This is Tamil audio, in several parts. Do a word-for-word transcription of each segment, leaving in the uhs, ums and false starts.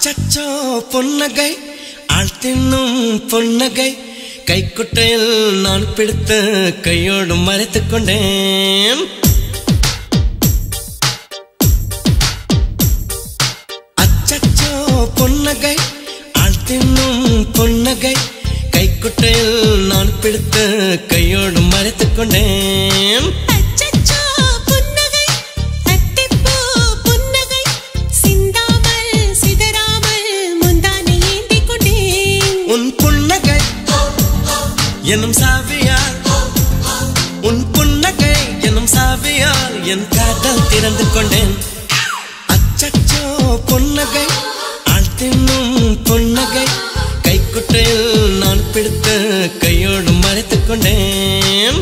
அச்சச்சோ பொன்னகை ஆழ்த்தின்னும் பொன்னகை கைக்குட்டையில் நான் பிடித்து கையோடு மறைத்துக் கொண்டேன். அச்சச்சோ பொன்னகை ஆழ்த்தின்னும் பொன்னகை கைக்குட்டையில் நான் பிடித்து கையோடு மறைத்துக் கொண்டேன். எனும் சாவியால் உன் புன்னகை எனும் சாவியால் என் காதல் திறந்து கொண்டேன். அச்சச்சோ பொன்னகை ஆழ்த்தின்னும் பொன்னகை கைக்குட்டையில் நான் பிடித்து கையோடு மறைத்துக் கொண்டேன்.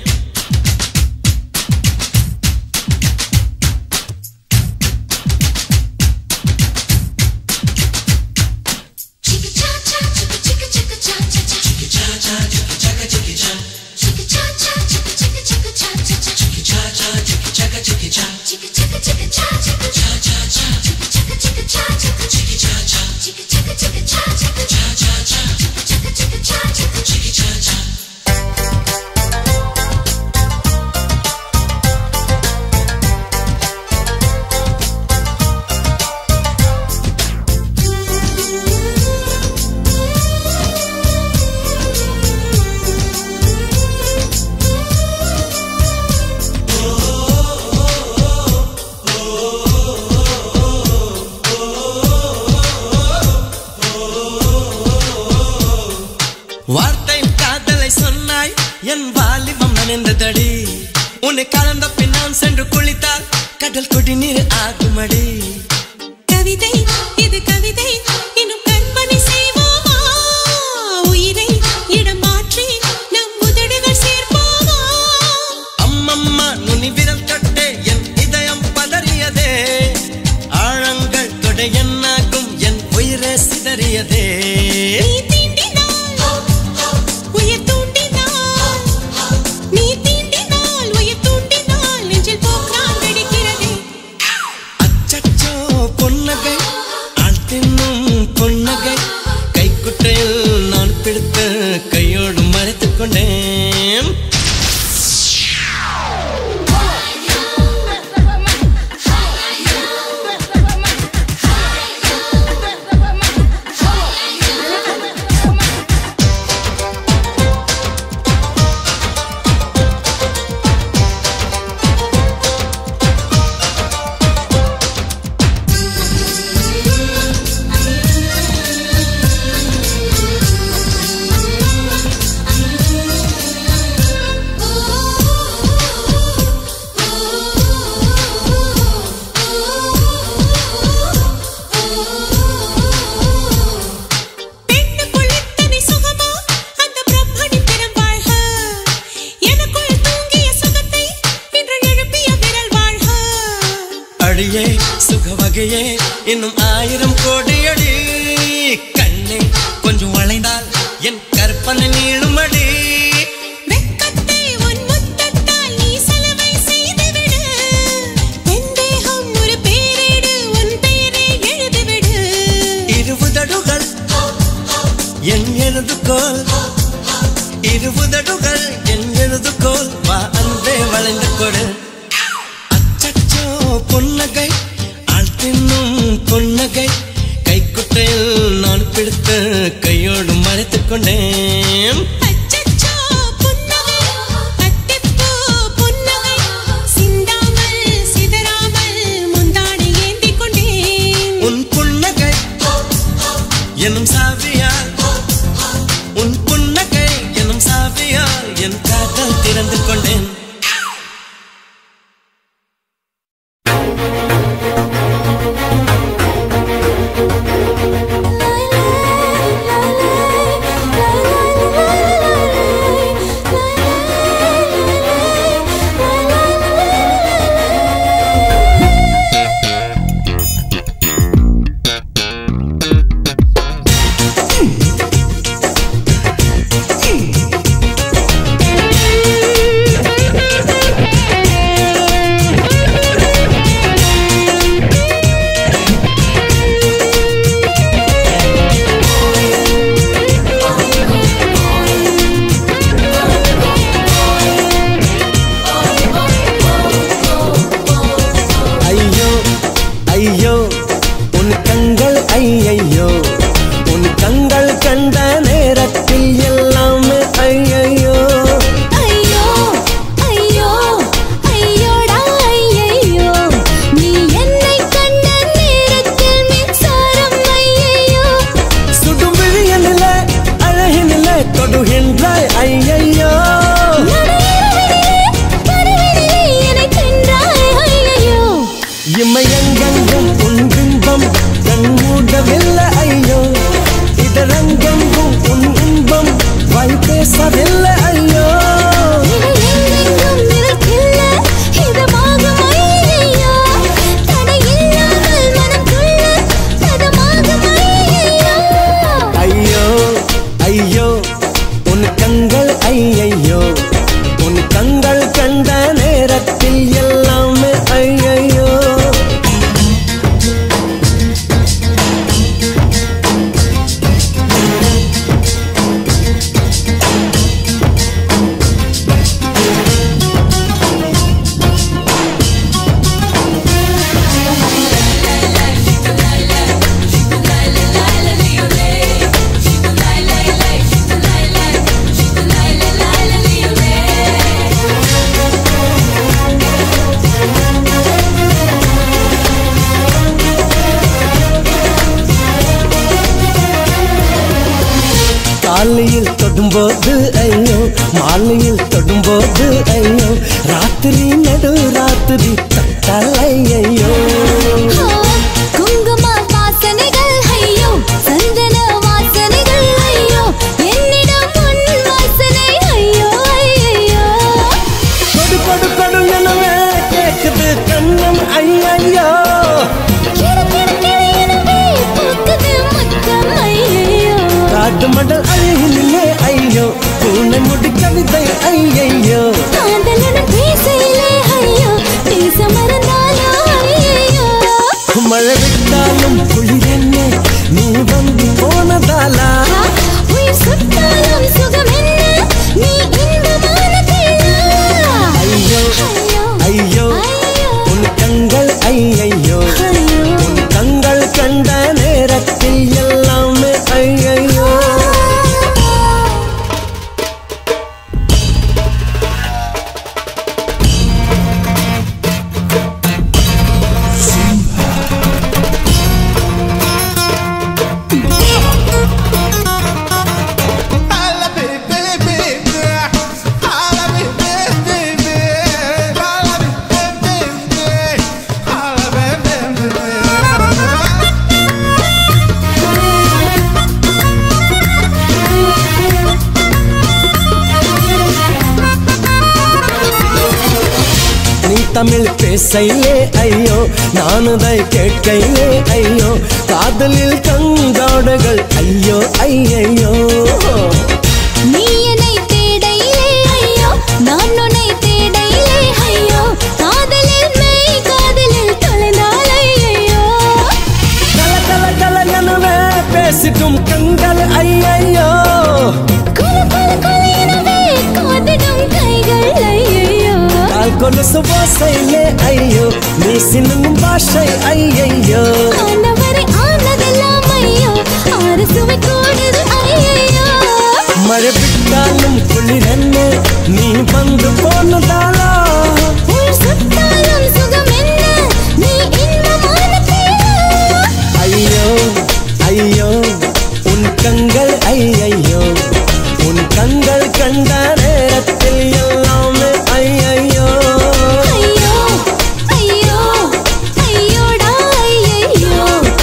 வார்த்தை காதலை சொன்னாய் என் வாலிபம் நனைந்ததடி. உன்னை கலந்த பின் நான் சென்று குளித்தால் கடல் குடிநீர் ஆகுமடி. கவிதை இது கவிதை இன்னும் கற்பனை செய்வோமா? உயிரை இடம் மாற்றி நம் உதடுகள் சேர்ப்போமா? அம்மம்மா நுனி விரல் கட்டே என் இதயம் பதறியதே. ஆழங்கள் தொட என்னாகும் என் உயிரே சிதறியதே. பொன்னகை கைக்குட்டையில் நான் பிடித்து கையோடு மறைத்துக் கொண்டேன். அடியே சுகவகையே இன்னும் ஆயிரம் கோடியடி. கண்ணே கொஞ்சம் வளைந்தால் என் கற்பனை நீளுமடி. வெட்கத்தை உன் முத்தத்தால் நீ சலவை செய்துவிடு. என் தேகம் ஒரு பேரேடு உன் பெயரை எழுதிவிடு. இருபுதடுகள் என் எழுதுகோல் இருபுதடுகள் என் எழுதுகோல் வா அன்பே வளைந்து கொடு. பொன்னகை ஆழ்த்தின்னும் பொன்னகை கைக்குட்டையில் நான் பிடித்து கையோடு மறைத்துக் கொண்டேன். அச்சச்சோ பொன்னகை அத்திப்பூ பொன்னகை சிந்தாமல் சிதறாமல் முந்தானை ஏந்திக் கொண்டேன். உன் புன்னகை எனும் சாவியால் உன் புன்னகை எனும் சாவியால் என் காதல் திறந்து கொண்டேன். La la la la la la. ஐயையோ உன் கண்கள் கண்ட நேரத்தில் எல்லாமே ஐயையோ ஐயோ ஐயோ ஐயோடா ஐயையோ நீ என்னை கண்ட நேரத்தில் மின்சாரம் ஐயையோ சுடும் விழியினிலே அழகினிலே தொடுகின்றாய் ஐயையோ இமையெங்கெங்கும் உன் பிம்பம் கண்மூடவில்லை ஐயோ இதரங்கெங்கும் உன் இன்பம் வாய் பேசவில்லை ஐயோ ஐயோ ஐயோ உன் கண்கள் ஐயையோ உன் கண்கள் கண்ட நேரத்தில் எல்லாமே ஐயையோ காலையில் தொடும்போது ஐயோ மாலையில் தொடும்போது ஐயோ ராத்திரி நடு ராத்திரி தட்டால் ஐயோ குங்கும வாசனைகள் ஐயோ சந்தன வாசனைகள் ஐயோ என்னிடம் உன் வாசனை ஐயோ ஐயோ கொடு கொடு கொடு எனவே கேக்குது கண்ணம் ஐயோ கிடு கிடு கிடு எனவே பூக்குது முத்தம் ஐயோ காட்டு மடல் அழகிலே ஐயோ பூனை முடி கவிதை ஐயையோ காதலனும் பேசையிலே ஐயோ பேச மறந்தாலோ ஐயோ மழை விட்டாலும் குளிரென்ன நீ வந்து போனதாலா உயிர் சுட்டாலும் சுகம் என்ன நீ இன்பமான தேனா ஐயோ ஐயோ உன் கண்கள் ஐயையோ உன் கண்கள் கண்ட நேரத்தில் எல்லாமே ஐயையோ தமிழ் பேசையிலே ஐயோ நானுதை கேட்கையிலே ஐயோ காதலில் கங்காடுகள் ஐயோ ஐயையோ நீ என்னை தேடையிலே ஐயோ நான் உன்னை தேடையிலே ஐயோ காதலில் மெய் காதலில் தொலைந்தால் ஐயோ கல கல கல எனவே பேசிட்டும் கண்கள் ஐயையோ குல குல குல எனவே காதிடும் கைகள் ஐயோ கால் கொலுசு ஓசையிலே ஐயோ நீ சின்னும் பாஷை ஐயையோ ஆனவரை ஆனதெல்லாம் ஐயோ ஆறு சுவை கூடுது ஐயோ மழை விட்டாலும் குளிரென்ன நீ வந்து போனதாலா உயிர் சுட்டாலும் சுகம் என்ன நீ இன்பமான தேனா ஐயோ ஐயோ உன் கண்கள் ஐயையோ உன் கண்கள் கண்ட நேரத்தில் எல்லாமே ஐயையோ ஐயோ ஐயோ ஐயோடா ஐயையோ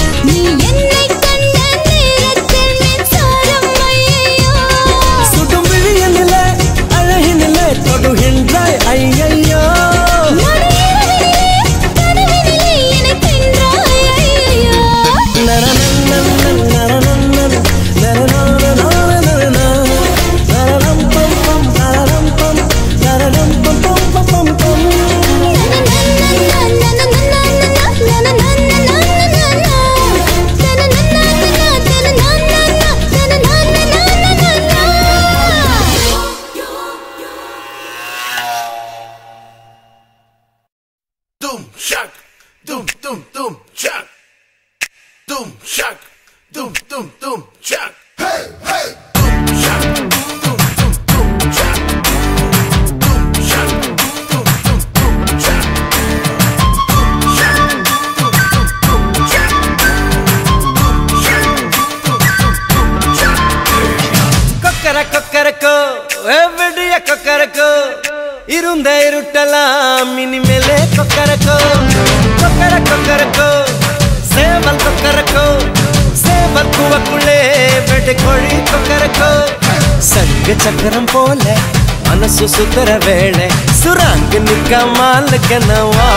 doom shock, doom doom doom shock. Hey hey, doom shock, doom doom doom shock, doom shock, doom doom doom shock, doom shock, doom doom doom shock, doom shock, doom doom doom shock. கொக்கர Kokkarakko எவ்வடிய Kokkarakko இருந்த இருட்டலாம் இனிமேலே கொக்கரக்கோ கொக்கர கொக்கரக்கோ சேவல் கொக்கரக்கோ சேவல் கூவக்குள்ளே வெட்டு கோழி கொக்கரக்கோ சங்க சக்கரம் போல மனசு சுத்தர வேளை சுராங்கு நிக்க மாலுக்கனவா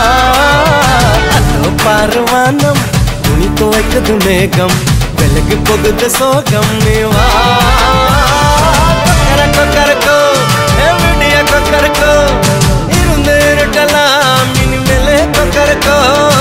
அதோ பாருவானம் துணி துவைக்குது மேகம் வெளுக்கு போகுது சோகம் நீவா கொக்கர கொக்கரக்கோ எவ்வடிய கொக்கரக்கோ இருந்து இருட்டலாம் இனிமேலே கொக்கரக்கோ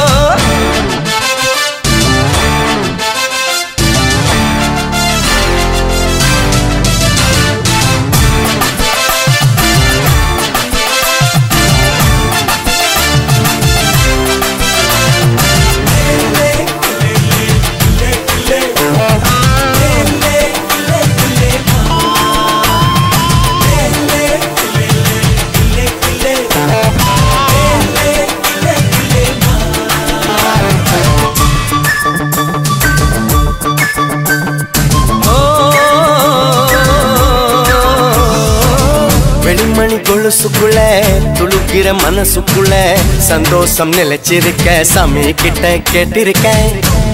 வெளிமணி கொலுசுக்குள்ள துளுக்கிற மனசுக்குள்ள சந்தோஷம் நிலைச்சிருக்க சாமி கிட்ட கேட்டிருக்கேன்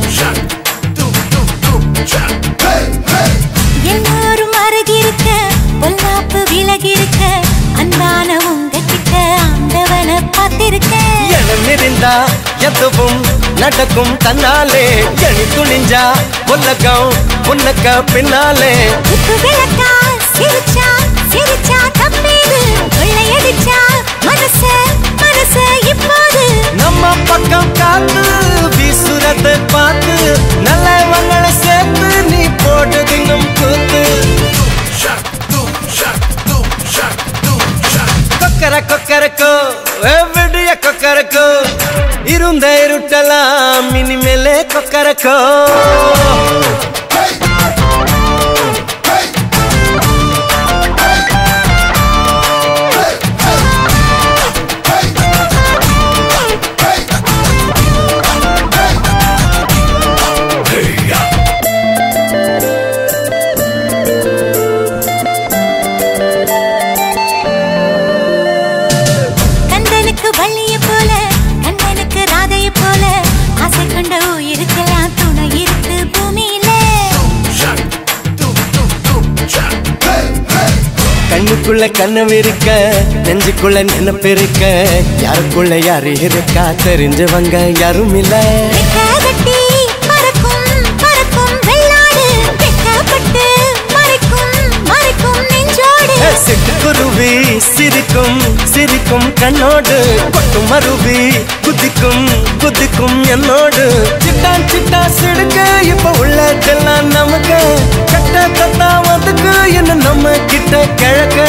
எல்லாரும் அருகிருக்க பொல்லாப்பு விலகிருக்க அன்பான உங்ககிட்ட ஆண்டவனை பார்த்திருக்கேன் எண்ணம் இருந்தா எதுவும் நடக்கும் தன்னாலே எணி துணிஞ்சா உலகம் உனக்க பின்னாலே உப்பு விளக்கா சிரிச்சா சிரிச்சா தப்பேது கொள்ளையடிச்சா மனச மனச இப்போது நம்ம பக்கம் காத்து வீசுறத பார்த்து நல்லவங்களை சேர்த்து நீ போட்டு தின்னும் கூத்து கொக்கர கொக்கரக்கோ எவ்வடிய கொக்கரக்கோ இருந்த இருட்டலாம் இனிமேலே கொக்கரக்கோ கந்தனுக்கு வள்ளிய போல கண்ணனுக்கு ராதைய போல ஆசை கொண்ட உயிருக்கெல்லாம் துணை இருக்கு பூமியில கண்ணுக்குள்ள கனவு இருக்க நெஞ்சுக்குள்ள நினைப்பு இருக்க யாருக்குள்ள யாரு இருக்கா தெரிஞ்சவங்க யாரும் இல்ல கட்டி மறக்கும் மறக்கும் வெள்ளாடு வெட்டப்பட்டு மறைக்கும் மறைக்கும் நெஞ்சோடு சிட்டுக்குருவி சிரிக்கும் சிரிக்கும் கண்ணோடு கொட்டும் மருவி குதிக்கும் குதிக்கும் என்னோடு சிட்டான் சிட்டா சிடுக்க இப்ப உள்ளதெல்லாம் நமக்கு கட்ட கத்தா வந்துக்கு என்ன நம்ம கிட்ட கிழக்க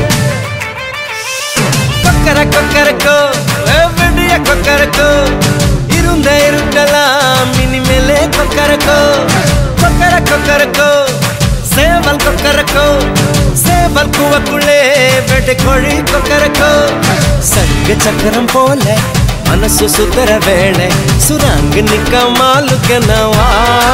கொக்கர கொக்கரக்கோ எவ்வடிய கொக்கரக்கோ இருந்த இருட்டலாம் இனிமேலே கொக்கரக்கோ கொக்கர கொக்கரக்கோ சேவல் கொக்கரக்கோ சேவல் கூவக்குள்ளே வெட்டு கோழி கொக்கரக்கோ சங்க சக்கரம் போல மனசு சுத்தர வேளை சுராங்கு நிக்க மாலுக்கனவா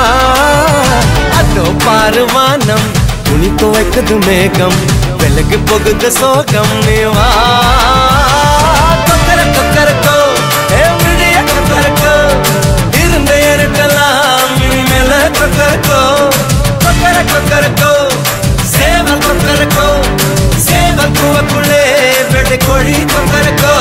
அதோ பாருவானம் துணி துவைக்குது மேகம் வெளுக்கு போகுது சோகம் நீவா கொக்கர கொக்கரக்கோ எவ்வடிய கொக்கரக்கோ இருந்த இருட்டலாம் இனிமேல கொக்கரக்கோ கொக்கர கொக்கரக்கோ சேவல் கொக்கரக்கோ சேவல் கூவக்குள்ளே வெட்டு கோழி Kokkarakko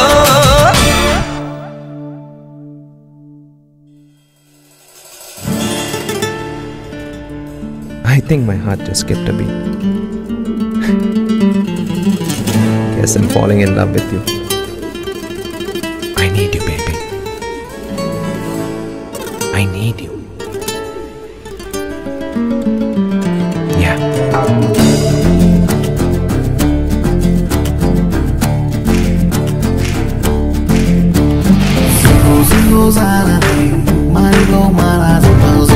I think my heart just skipped a beat. Guess I'm falling in love with you. I need you, baby. I need you. Yeah. Zero, zero, zero, Marigo, Mara,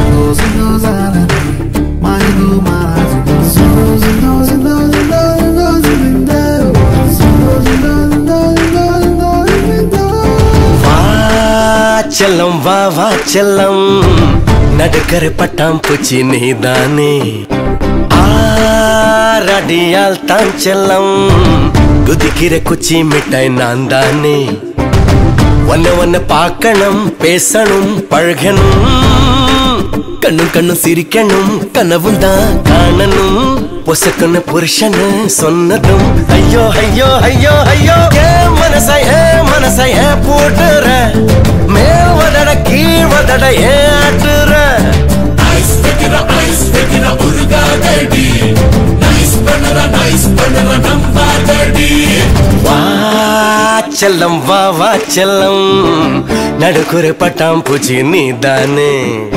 my eyes and those and those and those and those and those and those and those and those and those and those and those. வா செல்லம் வா வா செல்லம் நடுக்கரை பட்டாம் பூச்சி நீதானே ஆரடியால் தான் செல்லம் குதிக்கிற குச்சி மிட்டாய் நான் தானே ஒன்ன ஒன்ன பார்க்கணும் பேசணும் பழகணும் கண்ணும் கண்ணும் சிரிக்கணும் கனவும் தான் காணணும் பொசக்குன்னு புருஷனு சொன்னதும் ஐயோ ஐயோ ஐயோ ஐயோ ஏ மனச ஏ மனச ஏ போட்டுற மேல் வதட கீழ் வதட ஏ ஆட்டுற ஐஸ் வைக்கிற ஐஸ் வைக்கிற உருகாதடி நைஸ் பண்ணுற நைஸ் பண்ணுற நம்பாதடி வா செல்லம் வா வா செல்லம் நடுக்குறை பட்டாம் பூச்சி நீதானே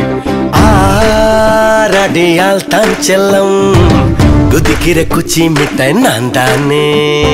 ஆரடியால் தான் செல்லம் குதிக்கிற குச்சி மிட்டாய் நான் தானே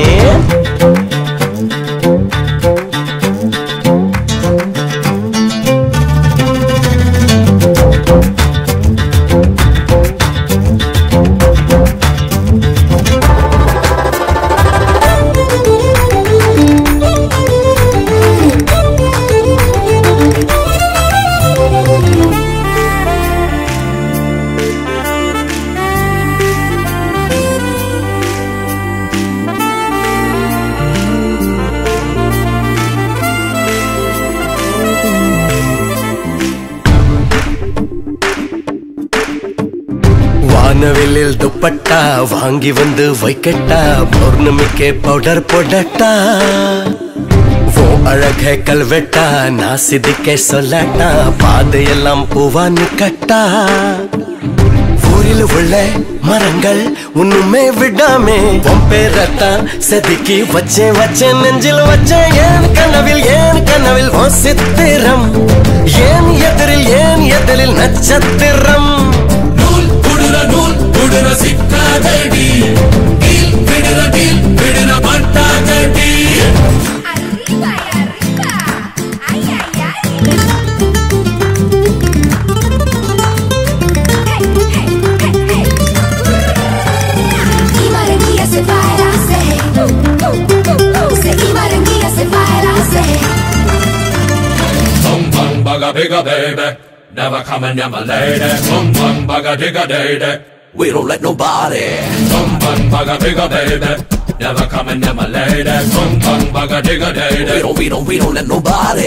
வானவில்லில் துப்பட்டா வாங்கி வந்து வைக்கட்டா பௌர்ணமிக்கே பவுடர் போடட்டா ஓ அழகே கல்வெட்டா நான் சிதிக்க சொல்லட்டா பாதையெல்லாம் பூவா நிக்கட்டா ஊரில் உள்ள மரங்கள் ஒண்ணுமே விடாமே உன் பேரத்தான் செதுக்கி வச்சேன் வச்சேன் நெஞ்சில் வச்சேன் ஏன் கனவில் ஏன் கனவில் ஓ சித்திரம் ஏன் எதிரில் ஏன் எதிரில் நட்சத்திரம் நூல் புடுற சிக்காதடி டீல் விடுற டீல் விடுற மாட்டாதடி Arriba y arriba. Ay, ay, ay. Hey, hey, hey, hey. Y Barranquilla se baila, se. Se y Barranquilla se baila, se. Bum bum bugga bigga baby, never coming near my lady. Bum bum bugga digga day. We don't let nobody. Bum bum bugga bigga baby, never coming near my lady. Bum bum bugga digga day. We don't, we don't, we don't let nobody.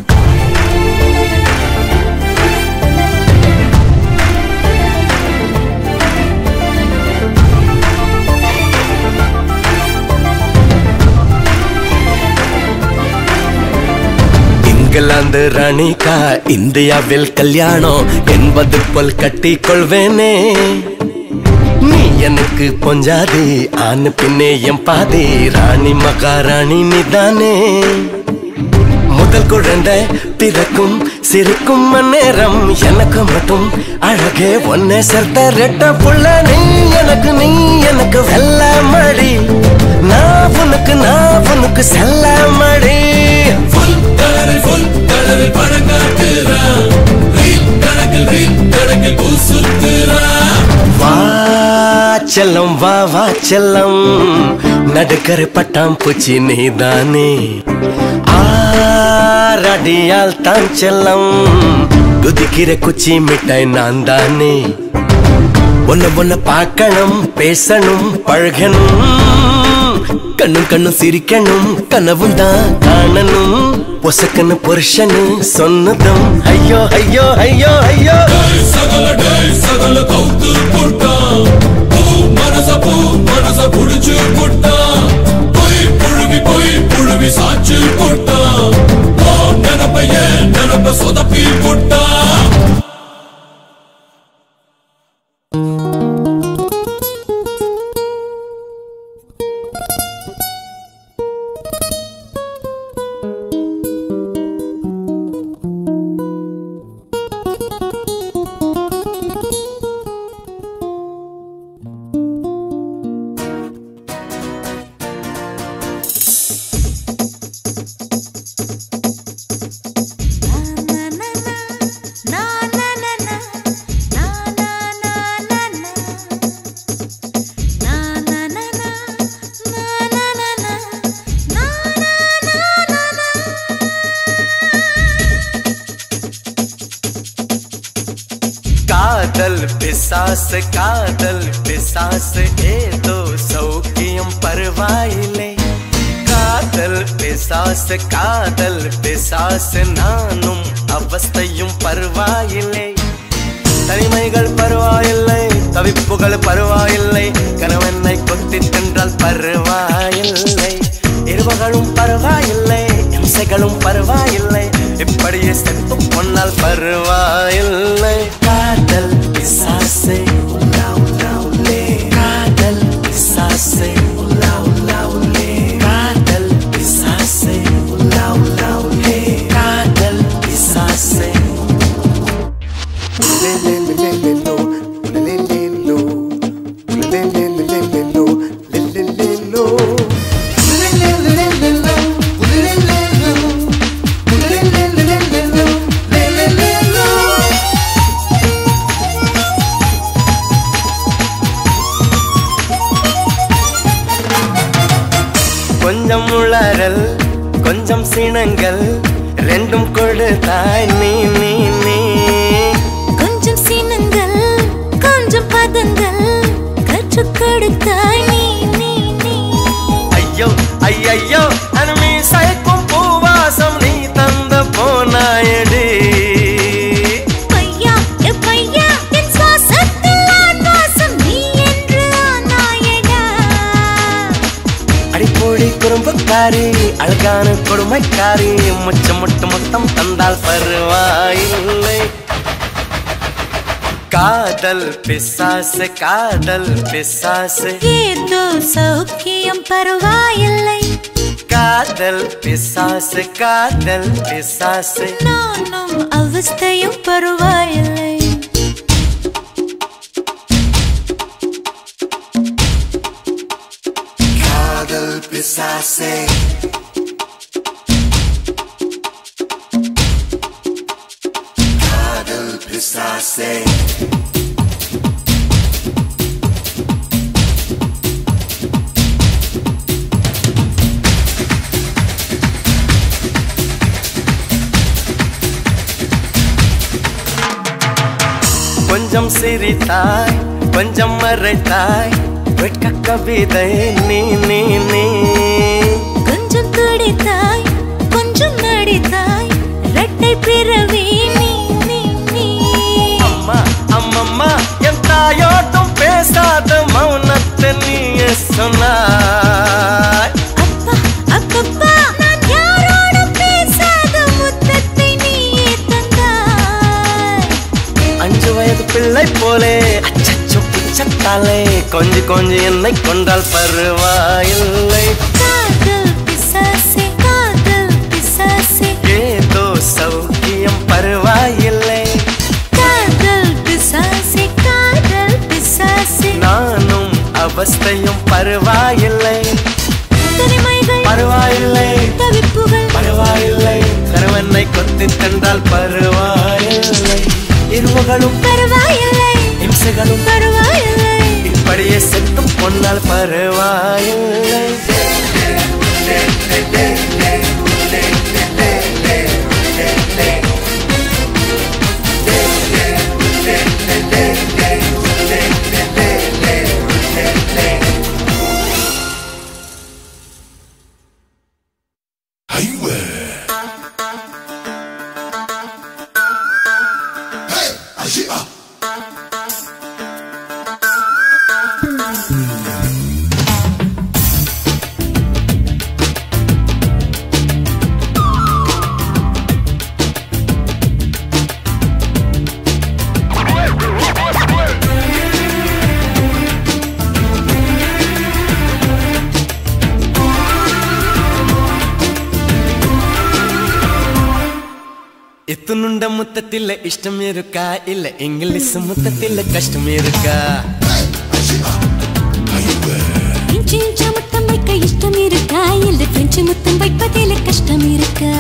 England ராணிக்கா இந்தியாவில் கல்யாணம் என்பது போல் கட்டி கொள்வேனே நீ எனக்கு பொஞ்சாதி ஆண் பின்னே என் பாதி ராணி மகாராணி நீதானே முதல் குழந்தை பிறக்கும் சிரிக்கும் நேரம் எனக்கு மட்டும் அழகே ஒன்னே சேர்த்த ரெட்ட புள்ள நீ எனக்கு நீ எனக்கு வெள்ள மடி நான் உனக்கு நான் உனக்கு செல்ல மடி Full color, full color, பணங்காட்டுறா ரீல் கணக்கில் ரீல் கணக்கில் பூசுத்துறா வா செல்லம் வா வா செல்லம் நடுக்கரை பட்டாம் பூச்சி நீதானே ஆரடியால் தான் செல்லம் குதிக்கிற குச்சி மிட்டாய் நான் தானே ஒன்ன ஒன்ன பார்க்கணும் பேசணும் பழகணும் கண்ணும் கண்ணும் சிரிக்கணும் கனவும் தான் காணணும் பொசக்கன்னு புருஷனு சொன்னதும் ஐயோ ஐயோ ஐயோ ஐயோ சகல டே சகல கவுத்து போட்டா பூ மனச பூ மனச புடிச்சு போட்டா போய் புழுவி போய் புழுவி சாச்சு போட்டா ஓ நினப்பைய நினப்ப சொதப்பி போட்டா காதல் பிசாசு காதல் பிசாசு ஏதோ சௌக்கியம் பரவாயில்லை காதல் பிசாசு காதல் பிசாசு நானும் அவஸ்தையும் பரவாயில்லை தனிமைகள் பரவாயில்லை தவிப்புகள் பரவாயில்லை கணவனை கொத்தி தின்றால் பரவாயில்லை இருவகளும் பரவாயில்லை இம்சைகளும் பரவாயில்லை இப்படியே செத்து பொன்னால் பரவாயில்லை காதல் பிசாசே உலா உலா உலே காதல் பிசாசே உலா உலா உலே காதல் பிசாசே உலா உலா உலே காதல் பிசாசே கொஞ்சம் உளறல் கொஞ்சம் சினங்கள் ரெண்டும் கொடுத்தாய் நீ நீ நீ கொஞ்சம் சினங்கள் கொஞ்சம் பதங்கள் கற்றுக் கொடுத்தாய் நீ நீ நீ ஐயோ ஐயோ அனுமி சயக்கும் பூவாசம் நீ தந்த போனாயடி பையா எ பையா என் சுவாசத்தில் ஆன்வாசம் நீ என்று ஆனாயடா அடிப்பொடி குறும்புக்காரி அழகான கொடுமைக்காரி முச்சம் முட்டு மொத்தம் தந்தால் பரவாயில்லை காதல் பிசாசு காதல் பிசாசு ஏதோ சௌக்கியம் பரவாயில்லை காதல் பிசாசு காதல் பிசாசு நானும் அவஸ்தையும் பரவாயில்லை காதல் பிசாசே காதல் பிசாசே கொஞ்சம் சிரித்தாய் கொஞ்சம் மறைத்தாய் வெட்க கவிதை நீ நீ நீ கொஞ்சம் துடித்தாய் கொஞ்சம் நடித்தாய் இரட்டை பிறவி நீ நீ நீ அம்மா அம்மம்மா என் தாயோட்டும் பேசாத மௌனத்தை நீயே சொன்னாய் அப்பா அப்பப்பா நான் யாரோடும் பேசாத முத்தத்தை நீயே தந்தாய் அஞ்சு வயது பிள்ளை போலே அச்சச்சோ பிச்சத்தாலே கொஞ்சி கொஞ்சி என்னை கொண்டால் பரவாயில்லை காதல் பிசாசே காதல் பிசாசே ஏதோ சௌக்கியம் பரவாயில்லை காதல் பிசாசே காதல் பிசாசே நானும் அவஸ்தையும் பரவாயில்லை தனிமைகள் பரவாயில்லை தவிப்புகள் பரவாயில்லை கணவனை கொத்தி தந்தால் பரவாயில்லை இருவகளும் பரவாயில்லை இம்சைகளும் பரவாயில்லை இப்படியே செத்தும் பொன்னால் பரவாயில்லை இத்துணுண்ட முத்தத்தில் இஷ்டம் இருக்கா இல்ல இங்கிலீஷ் முத்தத்தில் கஷ்டம் இருக்கா இஞ்சி இஞ்சி முத்தம் வைக்க இஷ்டம் இருக்கா இல்ல பிரெஞ்சு முத்தம் வைப்பதில் கஷ்டம் இருக்கா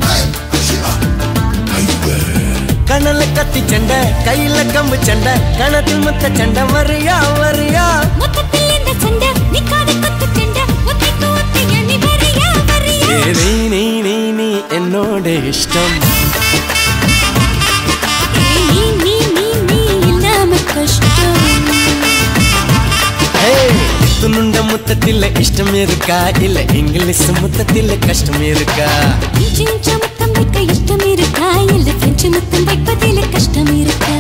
கணல கத்தி சண்டை கையில கம்பு சண்டை கணத்தில் முத்த சண்டை வரியா வரியா முத்தத்தில் இந்த சண்டை நிக்காத கொத்து சண்டை ஒத்தைக்கு ஒத்தைய நீ வரியா வரியா நீ நீ நீ நீ என்னோட இஷ்டம் நீ நீ நீ நீ இல்லாம முத்தத்தில் இஷ்டம் இருக்கா இல்ல இங்கிலீஷ் முத்தத்தில் கஷ்டம் இருக்கா இஞ்சி இஞ்சா முத்தம் வைக்க இஷ்டம் இருக்கா இல்ல பிரெஞ்சு முத்தம் வைப்பதில் கஷ்டம் இருக்கா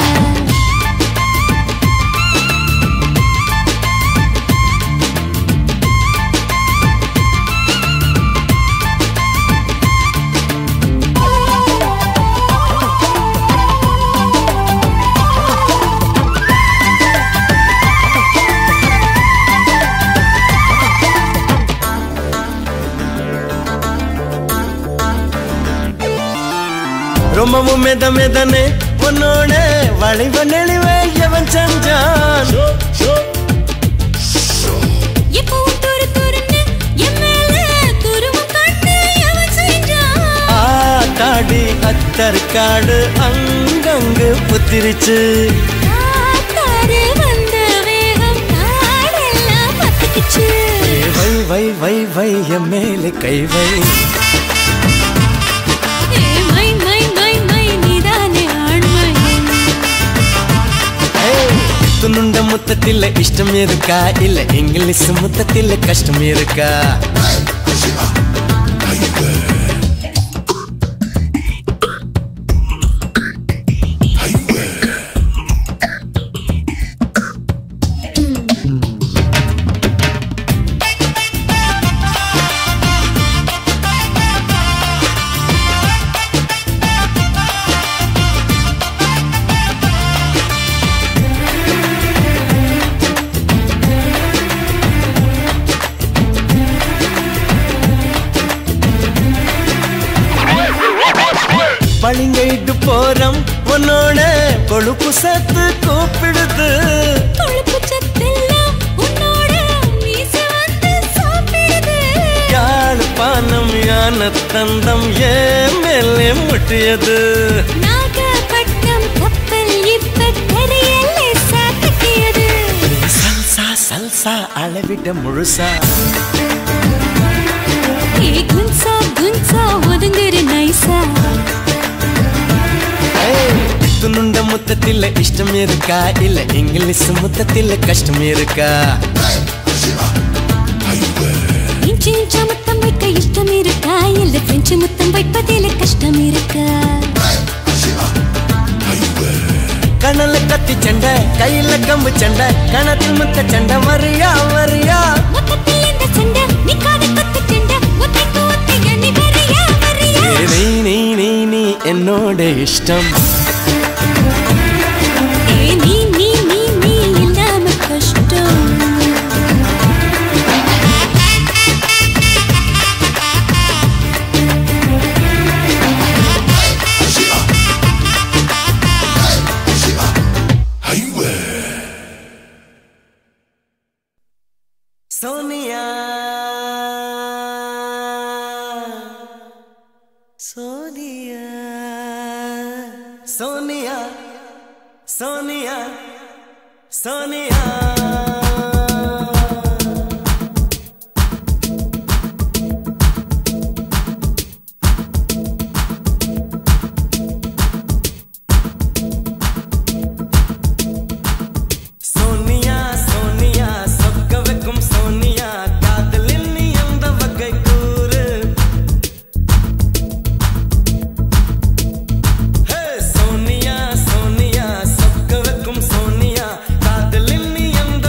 ரொம்பவும் மெத மெதனே உன்னோட வளைவ நெளிவே எவன் செஞ்சான் எப்பவும் துரு துருன்னு என் மேல துருவம் கண்டு எவன் செஞ்சான் ஆத்தாடி அத்தற்காடு அங்கங்கு புத்திரிச்சு ஆத்தாரு வந்த வேகம் காடெல்லாம் பத்திக்கிச்சு வை வை வை வை என் மேலே கை வை துணுண்ட முத்தத்தில் இஷ்டம் இருக்கா இல்ல இங்கிலீஷ் முத்தத்தில் கஷ்டம் இருக்கா பளிங்கைட்டு போறம் உன்னோட கொழுப்பு சத்து கூப்பிடுது கொழுப்பு சத்தெல்லாம் உன்னோட மீச வந்து சாப்பிடுது யாழ் பானம் யான தந்தம் ஏன் மேலே முட்டியது நாகப்பட்டினம் கப்பல் இப்ப கரையிலே சாத்திக்கியது சல்சா சல்சா அளவிட முழுசா ஏ குன்சா குன்சா ஒதுங்குற நைசா துணுண்ட முத்தத்தில் இஷ்டம் இருக்கா இல்ல இங்கிலீஷ் முத்தத்தில் கஷ்டம் இருக்கா இஞ்சி இஞ்சா முத்தம் வைக்க இஷ்டம் இருக்கா இல்ல பிரெஞ்சு முத்தம் வைப்பதில் கஷ்டம் இருக்கா கணல கத்தி சண்டை கையில கம்பு சண்டை கணத்தில் முத்த சண்டை வரியா வரியா மொத்தத்தில் இந்த சண்டை நிக்காத கத்து சண்டை ஒத்தைக்கு ஒத்தைய நீ வரியா வரியா நீ நீ நீ நீ என்னோட இஷ்டம் ஏ நீ நீ நீ நீ இல்லாம கஷ்டம் சோனியா சோனியா சோனியா சோனியா சோனியா சோனியா சோனியா சொக்க வைக்கும் சோனியா காதலில் நீ எந்த வகை கூறு சோனியா சோனியா சொக்க வைக்கும் சோனியா காதலில் நீ எந்த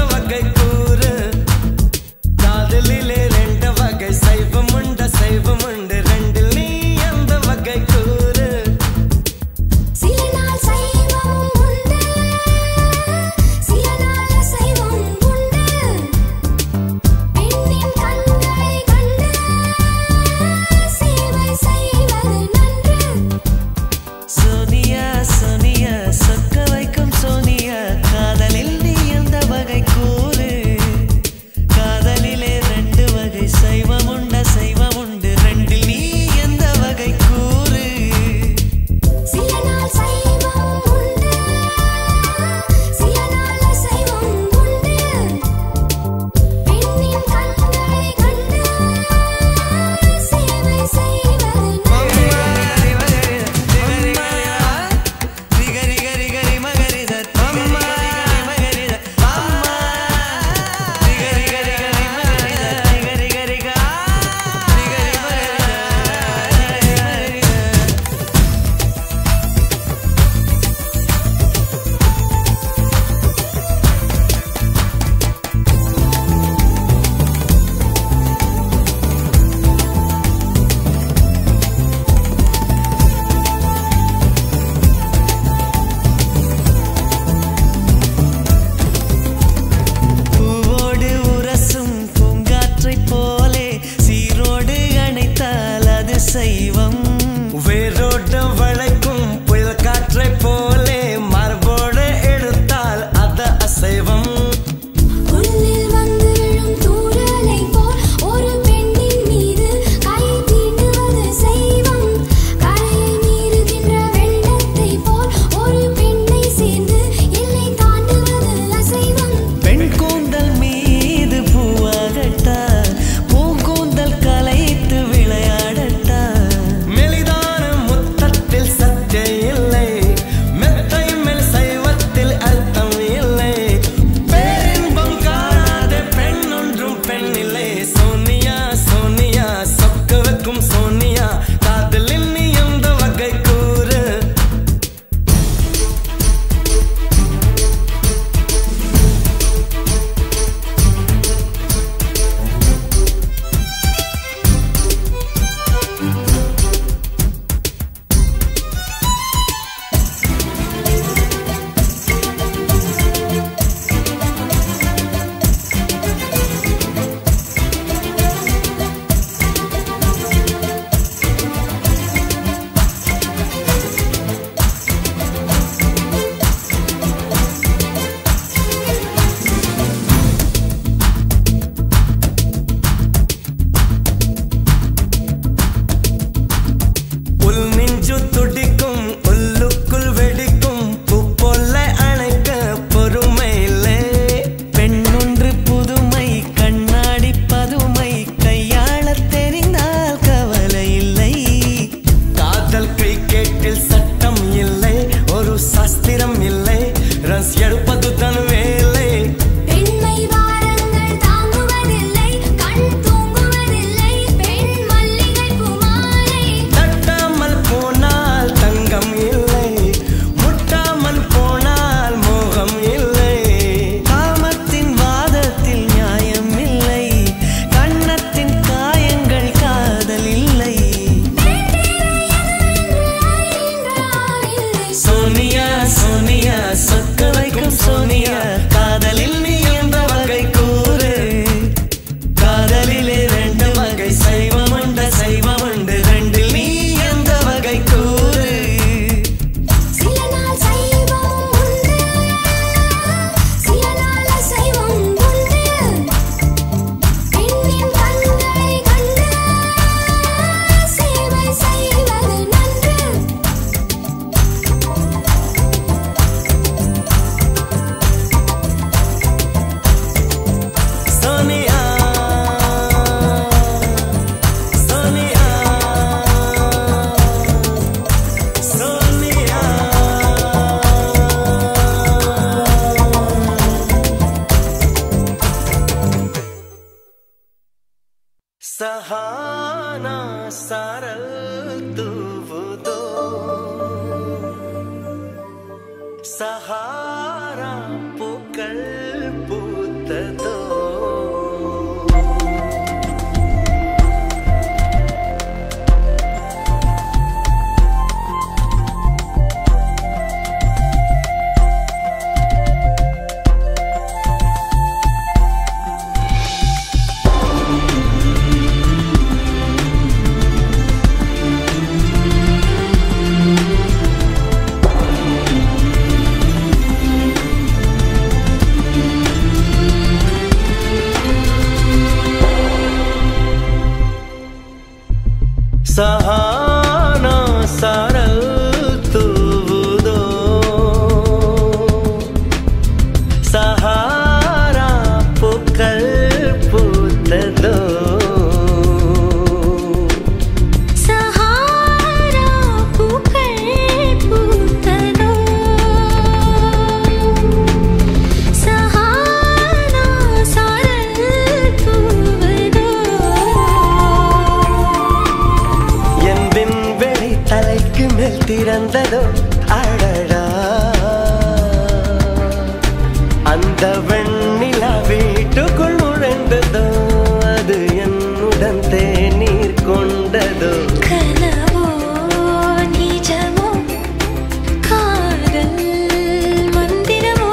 சஹாரா பூக்கள் பூத்ததோ சஹானா சாரல் தூவுதோ சஹாரா பூக்கள் பூத்ததோ சஹாரா பூக்கள் பூத்ததோ சஹானா சாரல் தூவுதோ என் விண்வெளி தலைக்கு மேல் திறந்ததோ அடடா அந்த வெண்ணிலா வீட்டுக்குள் நுழைந்ததோ அது என்னுடன் தேநீர் கொண்டதோ கனவோ நிஜமோ காதல் மந்திரமோ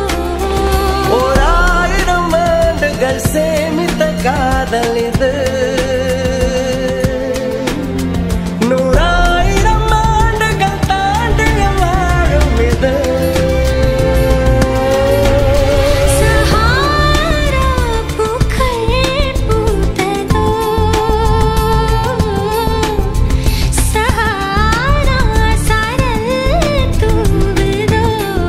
ஓராயிரம் ஆண்டுகள் சேமித்த காதல் இது நூறாயிரம் ஆண்டுகள் தாண்டிய வாழும் இது சஹாரா பூக்கள் பூத்ததோ சஹாரா சாரல் தூவுதோ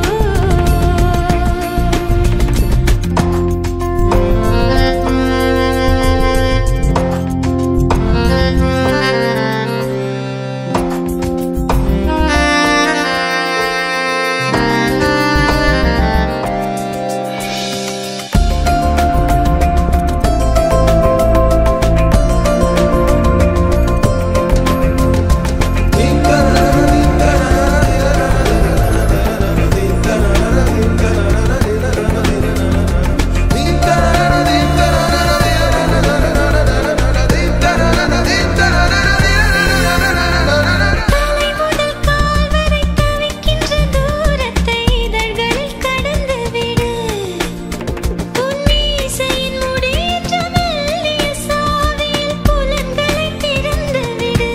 தலை முதல் கால் வரை தவிக்கின்ற தூரத்தை இதழ்களில் கடந்து விடு உன் மீசையின் முடியேற்ற மெல்லிய சாவியில் புலன்களை திறந்து விடு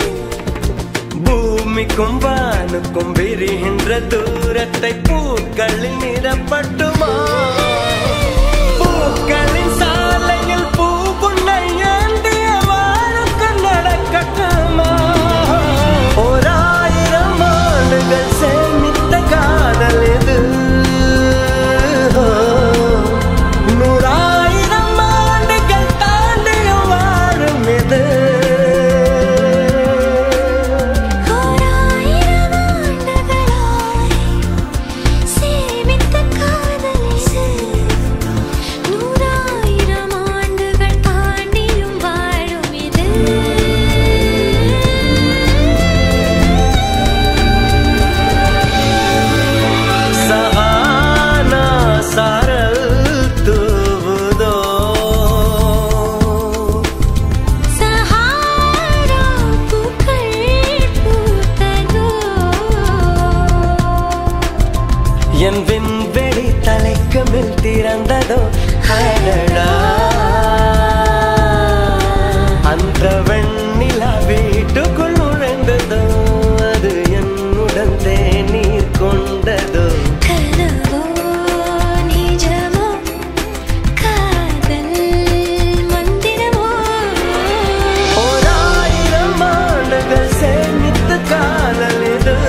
பூமிக்கும் வானுக்கும் விரிகின்ற தூரத்தை பூக்களில் நிறப்பட்டுமா பூக்களின் சாலையில் பூ புன்னை ஏந்திய வானுக்கு நடக்கட்டுமா ஓராயிரம் ஆண்டுகள் சேமித்த காதல் இது நூறாயிரம் ஆண்டுகள் தாண்டிய வாழும் இது ஓராயிரம் ஆண்டுகளாய் சேமித்த காதல் இது நூறாயிரம் ஆண்டுகள் தாண்டியும் வாழும் இது சஹானா சாரல் தூவுதோ சஹாரா பூக்கள் பூத்ததோ என் விண்வெளி தலைக்கு மேல் திறந்ததோ அடடா அந்த வெண்ணிலா வீட்டுக்குள் நுழைந்ததோ அது என்னுடன் தேநீர் கொண்டதோ கனவோ நிஜமோ காதல் மந்திரமோ ஓராயிரம் ஆண்டுகள் சேமித்த காதல் இது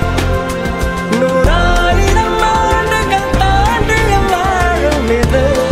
நூறாயிரம் ஆண்டுகள் தாண்டிய வாழும் இது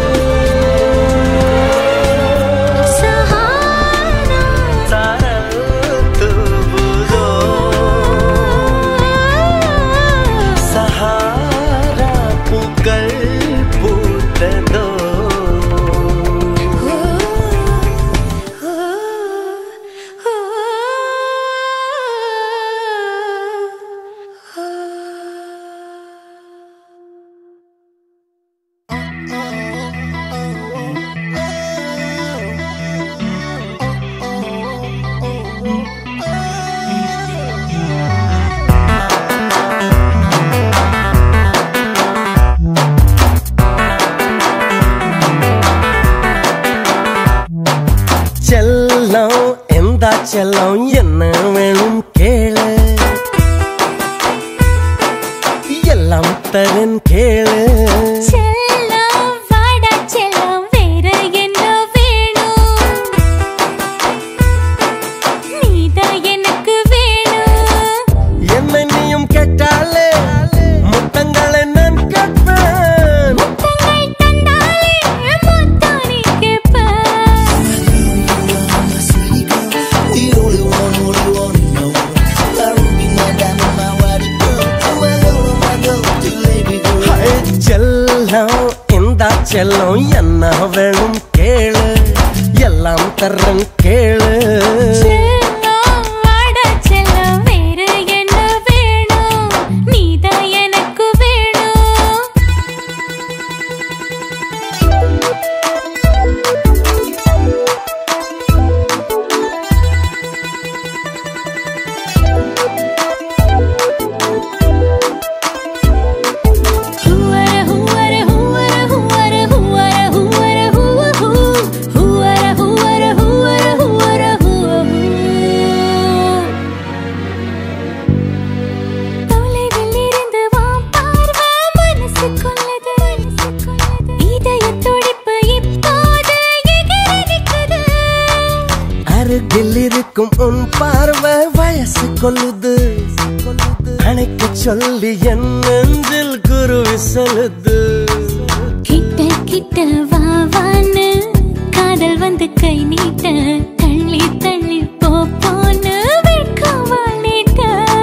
செல்லம் என்ன வேணும் கேளு எல்லாம் தரன் கேளு செல்லம் வாடா செல்லம் வேற என்ன வேணும் நீதான் எனக்கு வேணும் என்ன நீயும் கேட்டாலே முத்தங்களை நான் கேட்பேன் முத்தங்கள் தந்தாலே முத்தம் நீ கேட்ப செல்லம் இந்த செல்லம் என்ன வேணும் கேளு எல்லாம் தரன் கேளு செல்லம் வாடா செல்லம் வேற என்ன வேணும் நீதான் எனக்கு வேணும் ஹூவர ஹூவர ஹூவர ஹூவர ஹூவர ஹூவர ஹூவர ஹூவர ஹூவர ஹூவர ஹூவர தொலைவில் இருந்து வா பார்வை மனசு கொள்ளது இதய துடிப்பு இப்போது எகிரி நிற்குது அருகில் இருக்கும் உன் பார்வை வயசு கொள்ளுது அணைக்க சொல்லி என் நெஞ்சில் குருவி சொல்லுது கிட்ட கிட்ட வா வான்னு காதல் வந்து கை நீட்ட தள்ளி தள்ளி போ போன்னு வெட்கமா நீட்ட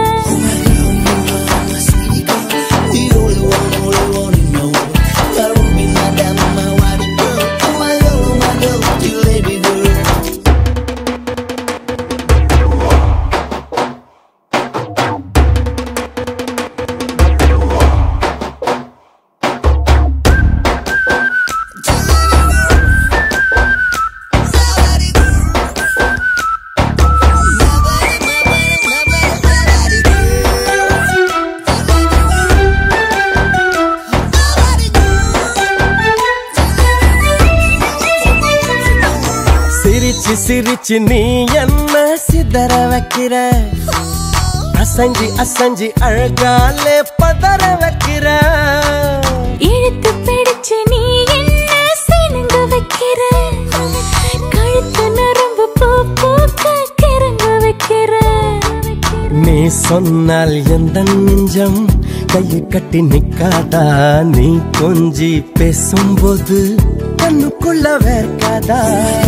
சிரிச்சு சிரிச்சு நீ என்ன சிதற வைக்கிற அசஞ்சி அசஞ்சி அழகாலே பதற வைக்கிற இழுத்து பிடிச்சு நீ என்ன சினுங்க வைக்கிற கழுத்து நரம்பு பூ பூக்க கிறங்க வைக்கிற நீ சொன்னால் எந்த நெஞ்சம் கையை கட்டி நிக்காதா நீ கொஞ்சி பேசும்போது கண்ணுக்குள்ள வேர்க்காதா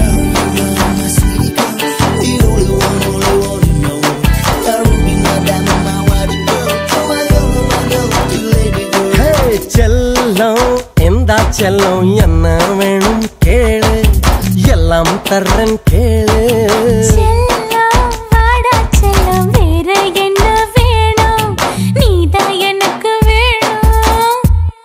செல்லம் எந்த செல்லம் என்ன வேணும் கேளு எல்லாம் தர்றன் கேளு செல்லம் வாடா செல்லம் வேற என்ன வேணும் நீதான் எனக்கு வேணும்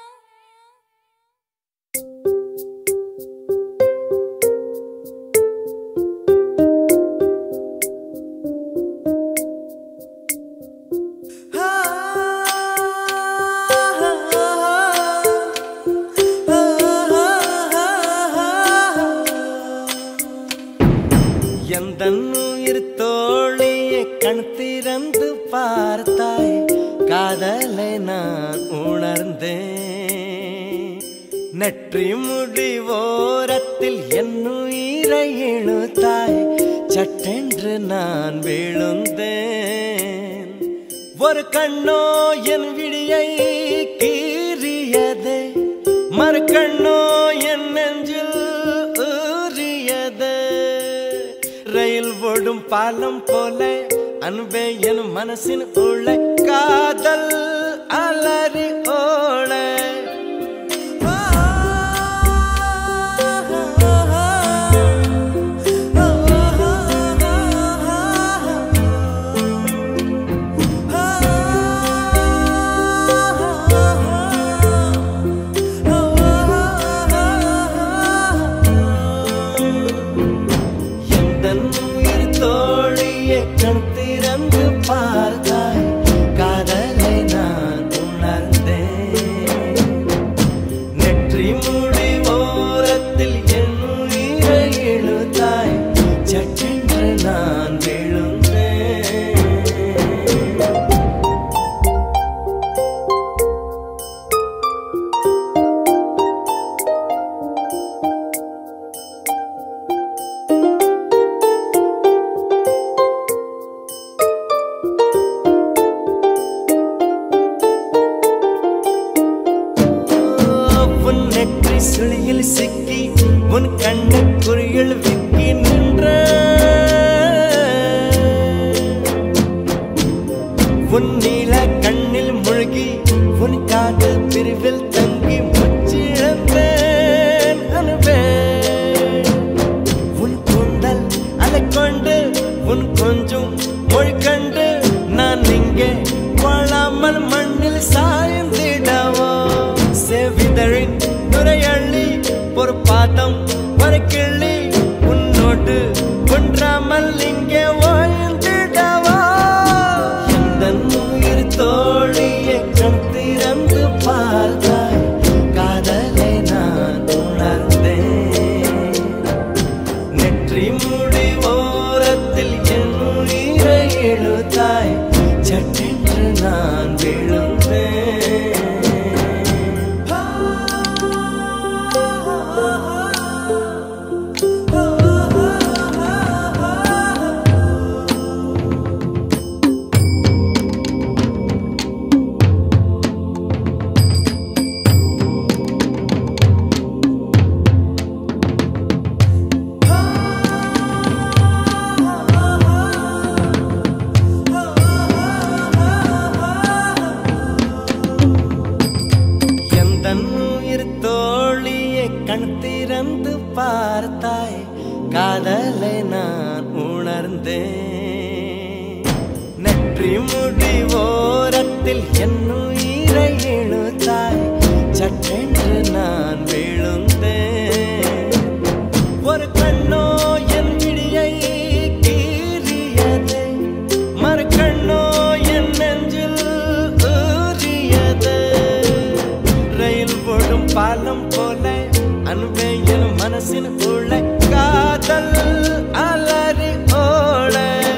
எந்தன் உயிர் தோழியை கண் திறந்து பார்த்தாய் காதலை நான் உணர்ந்தேன் நெற்றி முடி ஓரத்தில் என் உயிரை இழுத்தாய் சட்டென்று நான் விழுந்தேன் ஒரு கண்ணோ என் விழியை கீறியதே மறு கண்ணோ என் நெஞ்சில் ஊறியதே ரயில் ஓடும் பாலம் போல அன்பே என் மனசின் உள்ள காதல் அலறி ஓட பார்த்தாய் காதலை நான் உணர்ந்தேன் நெற்றி முடி ஓரத்தில் என் உயிரை இழுத்தாய் சட்டென்று நான் சிக்கி உன் கண்ணு குறியில் விக்கி நின்ற உன் நீல கண்ணில் முழுகி உன் காதல் பிரிவில் தங்கி முச்சிழந்தேன் அனுபே உன் கூந்தல் அலை கொண்டு உன் கொஞ்சம் மொழி கண்டு நான் இங்கே வாழாமல் மண்ணில் சாய்ந்திடவோ செவிதழின் நுரையள்ளி ஒரு பாதம் ஒரு கிள்ளி உன்னோடு ஒன்றாமல் இங்கே வாழ்ந்திடவோ எந்த உயிர் தோழியை கண் திறந்து பார்த்தாய் காதலை நான் உணர்ந்தேன் நெற்றி முடி ஓரத்தில் என் உயிரை இழுத்தாய் சட்டென்று நான் விழுந்தேன் கண் திறந்து பார்த்தாய் காதலை நான் உணர்ந்தேன் நெற்றி முடி ஓரத்தில் என் உயிரை இழுத்தாய் சட்டென்று நான் விழுந்தேன் ஒரு கண்ணோ என் விடியை கீறியது மறு கண்ணோ என் நெஞ்சில் ஊறியது ரயில் போடும் பாலம் போல அன்பையில் மனசின் உள்ள காதல் அலறி ஓட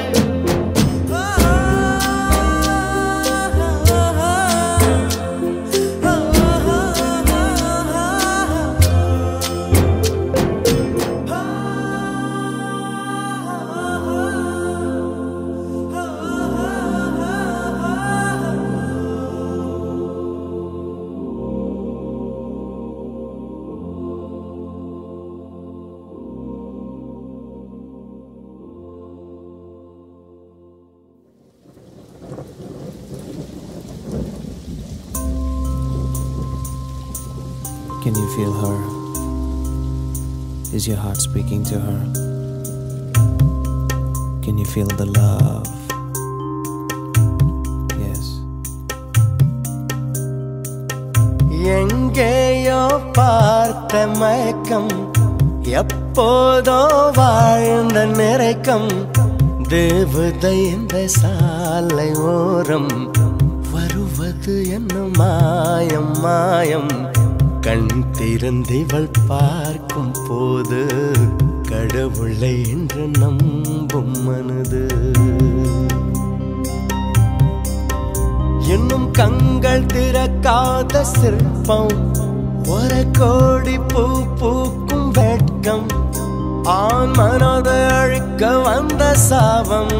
Can you feel her? Is your heart speaking to her? Can you feel the love? Yes. எங்கேயோ பார்த்த மயக்கம் எப்போதோ வாழ்ந்த நிறைக்கம் தேவதை இந்த சாலை ஓரம் வருவது என்ன மாயம் மாயம் கண் திறந்திவள் பார்க்கும் போது கடவுளை என்று நம்பும் மனது இன்னும் கண்கள் திறக்காத சிற்பம் ஒரு கோடி பூ பூக்கும் வெட்கம் ஆண் மனதை அழிக்க வந்த சாபம்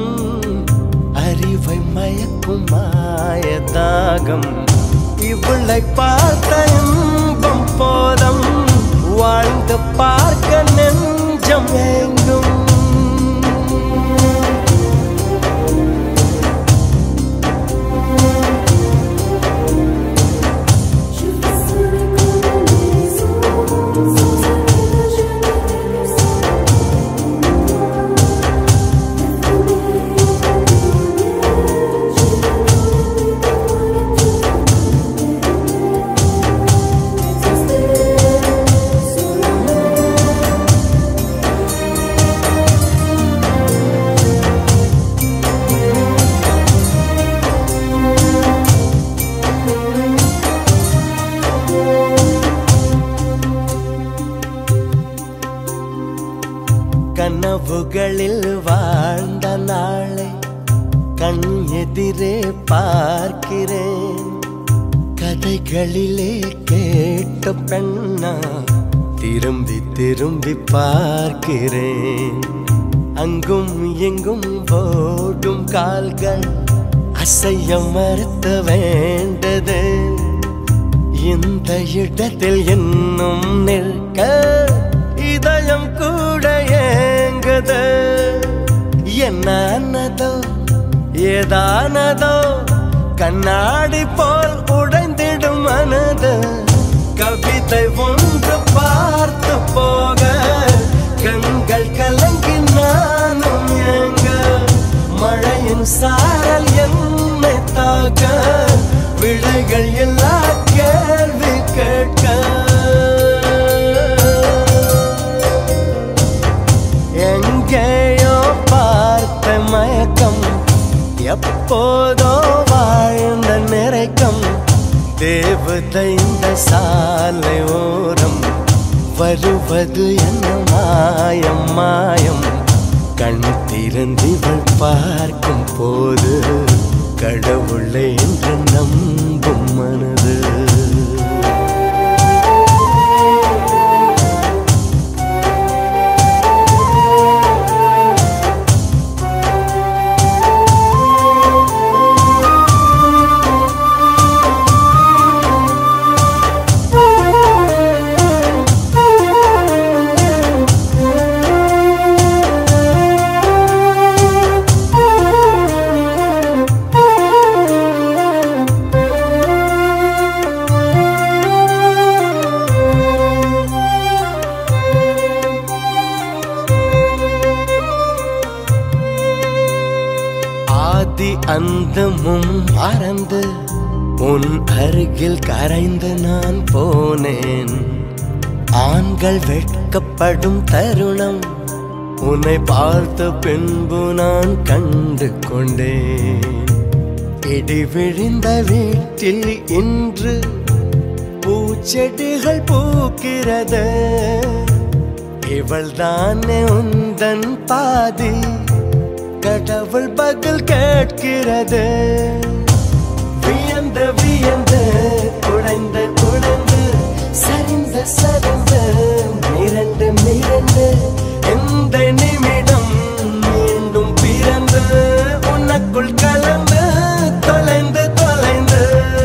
அறிவை மயக்கும் மாயதாகம் இவளை பார்த்த இன்பம் போதம் வாழ்ந்து பார்க்க நெஞ்சம் எங்கும் கனவுகளில் வாழ்ந்த நாளை கண் எதிரே பார்க்கிறேன் கதைகளிலே கேட்ட பெண்ணா திரும்பி திரும்பி பார்க்கிறேன் அங்கும் எங்கும் ஓடும் கால்கள் அசைய மறுத்த வேண்டது இந்த இடத்தில் என்னும் நெல் வயதானதோ கண்ணாடி போல் உடைந்திடும் மனது கவிதை ஒன்று பார்த்து போக கண்கள் கலங்கி நானும் எங்க மழையின் சாரல் என்னை தாக்க விடைகள் எல்லா கேள்வி கேட்க எங்கேயோ பார்த்த மயக்கம் எப்போதோ வாழ்ந்த நிறைக்கம் தேவதை இந்த சாலை ஓரம் வருவது என்ன மாயம் மாயம் கண் திறந்திவள் பார்க்கும் போது கடவுளை என்று நம்பும் மனது அந்தமும் மறந்து உன் அருகில் கரைந்து நான் போனேன் ஆண்கள் வெட்கப்படும் தருணம் உன்னை பார்த்த பின்பு நான் கண்டு கொண்டேன் இடி விழுந்த வீட்டில் இன்று பூச்செடிகள் பூக்கிறது இவள் தானே உந்தன் பாதி கடவுள் பதில் கேட்கிறது வியந்து வியந்து குடைந்து குடைந்து சரிந்து சரிந்து மிரண்டு மிரண்டு எந்த நிமிடம் மீண்டும் பிறந்து உனக்குள் கலந்து தொலைந்து தொலைந்து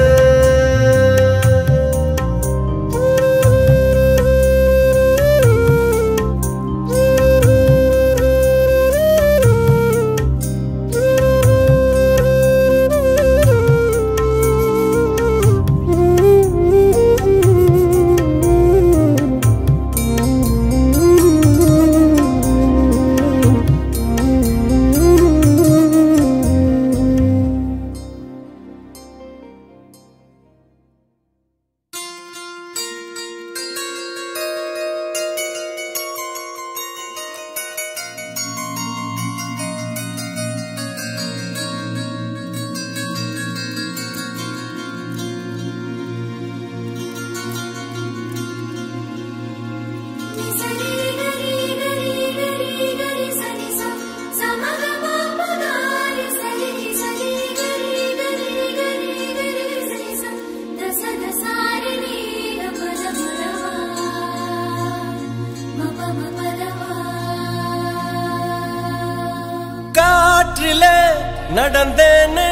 காற்றிலே நடந்தேனே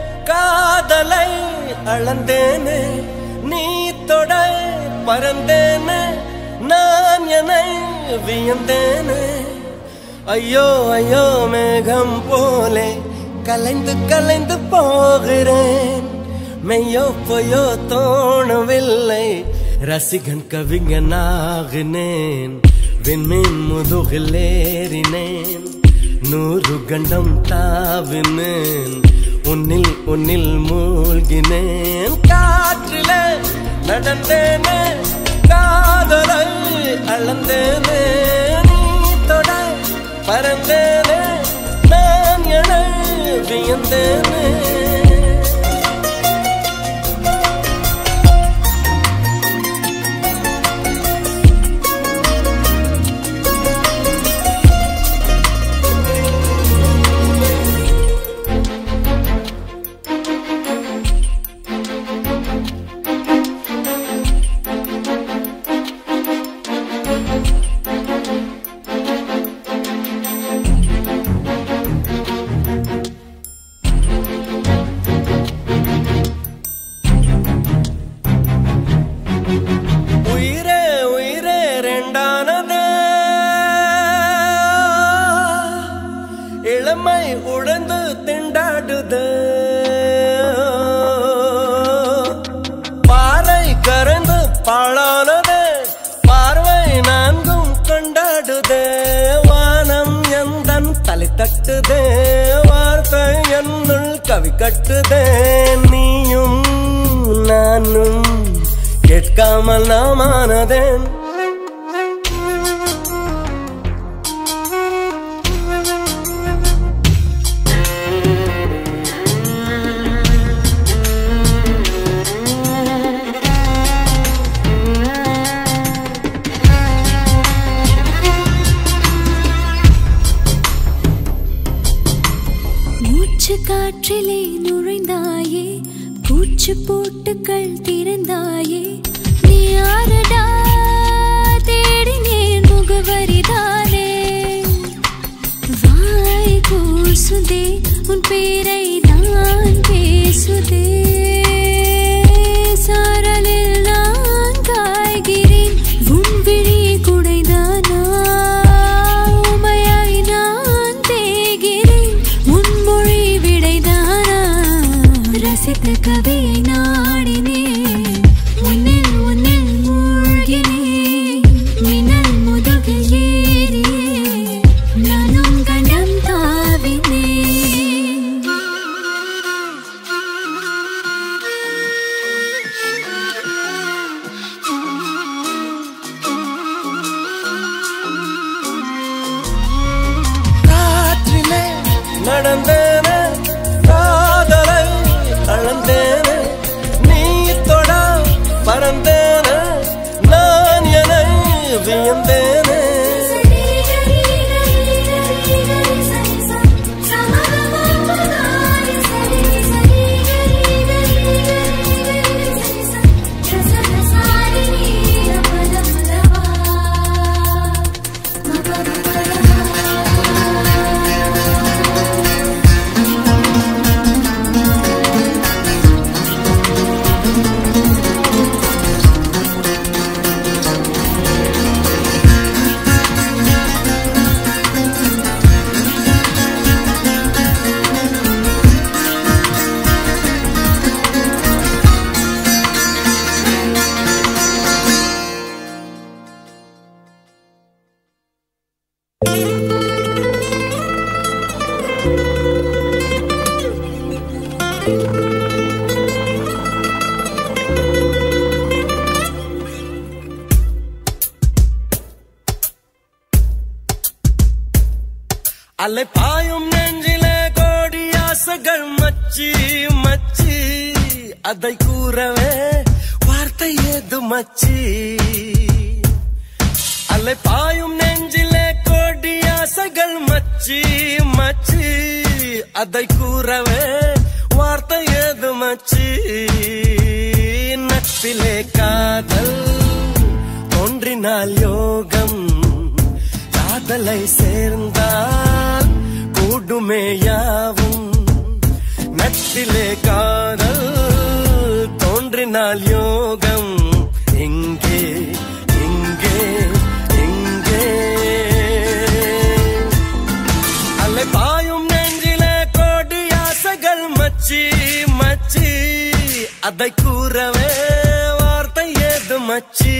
காதலை அளந்தேனே நீ தொட பறந்தேனே நான் என்னை வியந்தேனே ஐயோ ஐயோ மேகம் போலே கலைந்து கலைந்து போகிறேன் மெய்யோ பொய்யோ தோணவில்லை ரசிகன் கவிஞனாகினேன் விண்மீன் முதுகில் ஏறினேன் நூறு கண்டம் தாவினேன் உன்னில் உன்னில் மூழ்கினேன் காற்றிலே நடந்தேனே காதலை அளந்தேனே நீ தொட பறந்தேனே நான் என வியந்தேனே இளமை உழந்து திண்டாடுதே பாழானதே பார்வை நான்கும் கொண்டாடுதே வானம் எந்தன் தலை தட்டுதே வார்த்தை என்னுள் கவி கட்டுதே நீயும் நானும் கேட்காமல் நாமானதேன் காற்றிலே நுழைந்தாயே பூச்சு போட்டுக்கள் திறந்தாயே நீ யாரடா தேடினேன் முகவரிதானே வாய் கூசுதே உன் பேரை நான் பேசுதே சாரலில் நான் காய்கிறேன் உன் விழி குடைதானா உமையாய் நான் தேய்கிறேன் உன்மொழி விடைதானா ரசித்த கவியை நாடினேன் உன்னில் உன்னில் மூழ்கினேன் மின்னல் முதுகில் ஏறியே நானும் கண்டம் தாவினேன் காற்றிலே நடந்தேனே காதலை அளந்தேனே நீ தொட பறந்தேனே நான் என்னை வியந்தேனே அலை பாயும் நெஞ்சிலே கோடி ஆசைகள் மச்சி மச்சி அதை கூறவே வார்த்தை ஏது மச்சி அலை பாயும் நெஞ்சிலே கோடி ஆசைகள் மச்சி மச்சி அதை கூறவே வார்த்தை ஏது மச்சி நட்பிலே காதல் தோன்றினால் யோகம் காதலை சேர்ந்தால் கூடுமே யாவும் நட்பிலே காதல் தோன்றினால் யோகம் எங்கே எங்கே எங்கே அலை பாயும் நெஞ்சிலே கோடி ஆசைகள் மச்சி மச்சி அதை கூறவே வார்த்தை ஏது மச்சி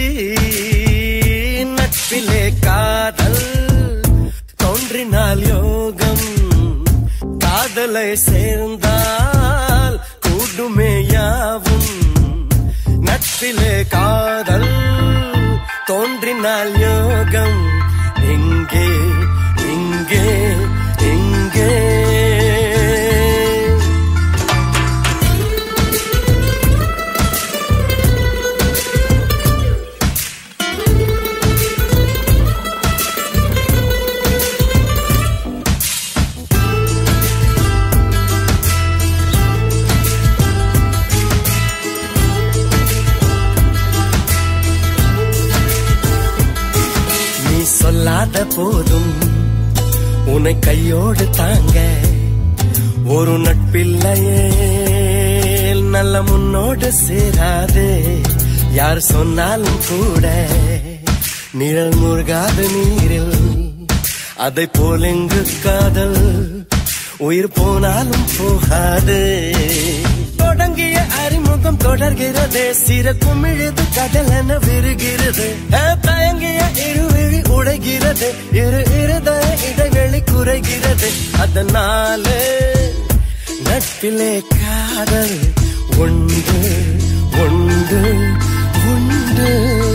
நட்பிலே காதல் தோன்றினால் யோகம் காதலை சேர்ந்தால் கூடுமே யாவும் நட்பிலே காதல் தோன்றினால் யோகம் எங்கே எங்கே எங்கே சொல்லாத போதும் உன்னை கையோடு தாங்க ஒரு நட்பில்லையே நல்ல முன்னோடு சேராது யார் சொன்னாலும் கூட நிழல் முருகாது நீரில் அதை போல் எங்கு காதல் உயிர் போனாலும் போகாது தொடங்கி பழகிய அறிமுகம் தொடர்கிறதே சிறக்கும் இழுது கடலென விருகிறது தயங்கிய இருவிழி உடைகிறது இரு இருதய இடைவெளி குறைகிறது அதனால நட்பிலே காதல் உண்டு உண்டு உண்டு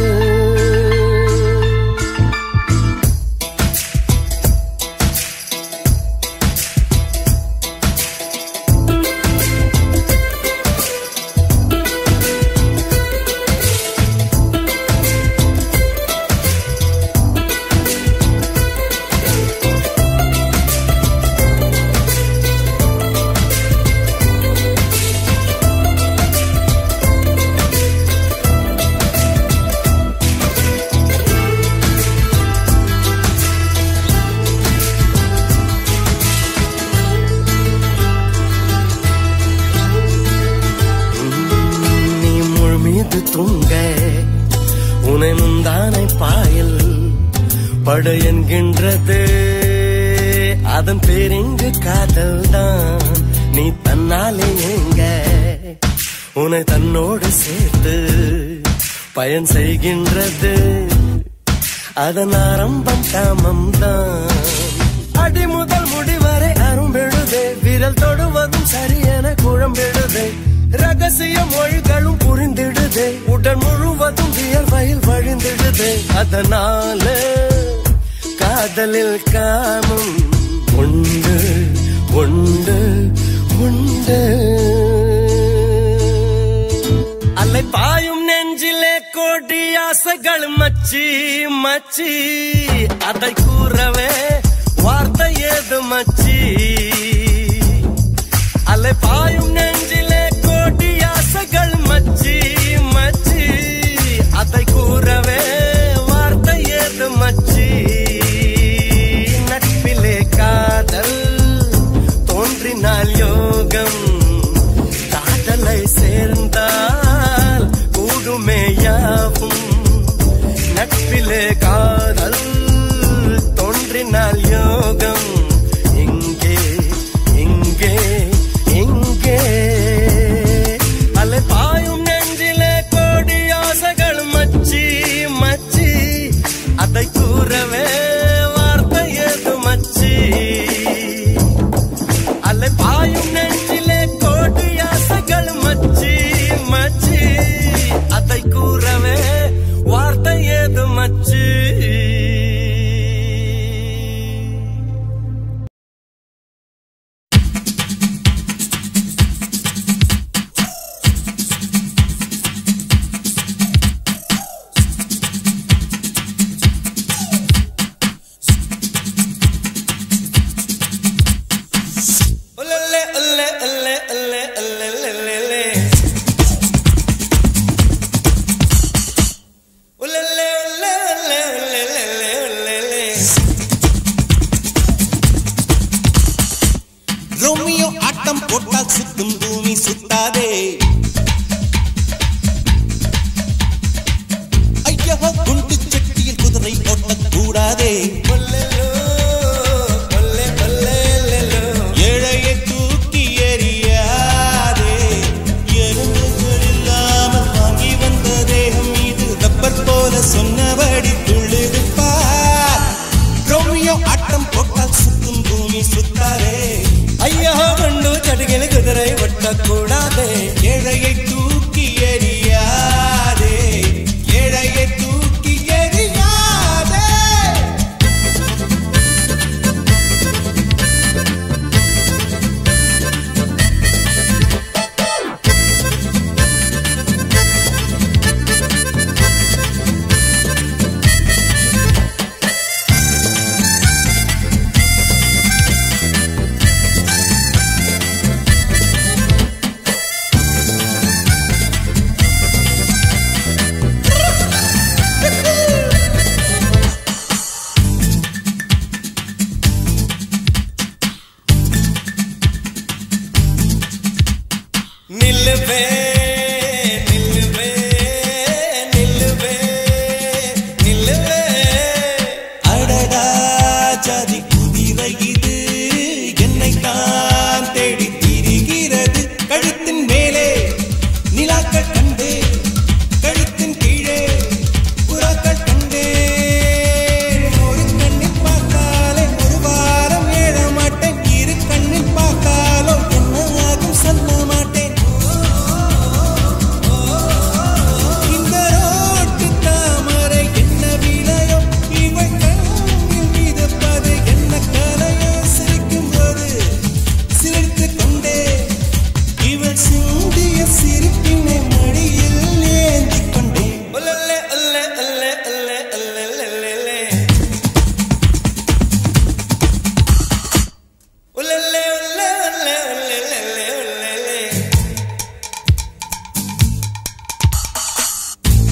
துங்க உனை முந்தானை பாயல் படு என்கின்றது அதன் பேரிங்கு காதல் தான் நீ தன்னாலே எங்க உனை தன்னோடு சேர்த்து பயன் செய்கின்றது அதன் ஆரம்பம் காமம் தான் அடி முதல் முடிவரை அரும்பெழுதே விரல் தொடுவதும் சரியென குழம்பெழுதே ரகசிய மொழிகளும் புரிந்திடுதே உடல் முழுவதும் வியர்வையில் வழிந்திடுதே அதனால காதலில் காமம் உண்டு உண்டு உண்டு அலை பாயும் நெஞ்சிலே கோடி ஆசைகள் மச்சி மச்சி அதை கூறவே வார்த்தை ஏது மச்சி அலை பாயும் நெஞ்சிலே கோடி ஆசைகள் மச்சி மச்சி அதை கூறவே வார்த்தை ஏது மச்சி நட்பிலே காதல் தோன்றினால் யோகம் காதலை சேர்ந்தால் கூடுமே யாவும் நட்பிலே காதல் தோன்றினால் யோகம் இங்கே இங்கே இங்கே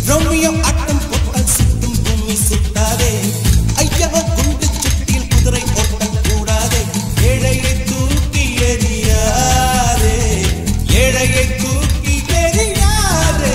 ரோமியோ ஆட்டம் போட்டால் சுத்தும் பூமி சுத்தாதே ஐயா குண்டு சட்டியில் குதிரை ஓட்டம் கூடாதே ஏழையை தூக்கி எறியாதே ஏழையை தூக்கி எறியாதே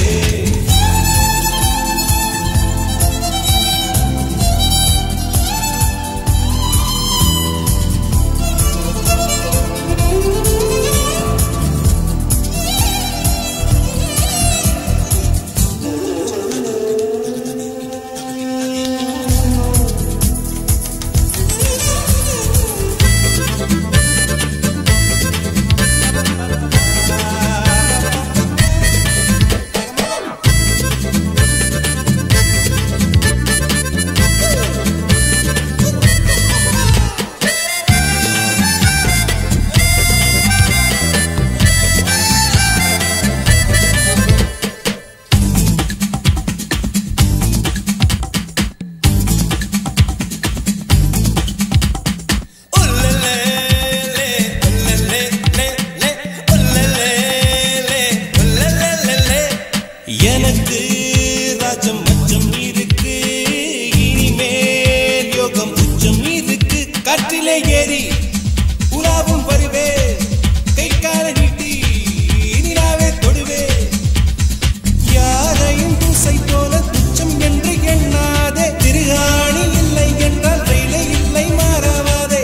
எனக்கு ராஜம் மச்சம் இருக்கு இனிமேல் யோகம் உச்சம் இருக்கு காற்றிலே ஏறி உலாவும் வருவே கை கால நீட்டி நிலாவே தொடுவே யாரையும் பூசை போல துச்சம் என்று எண்ணாதே திருகாணி இல்லை என்றால் ரயிலே இல்லை மாறாவாதே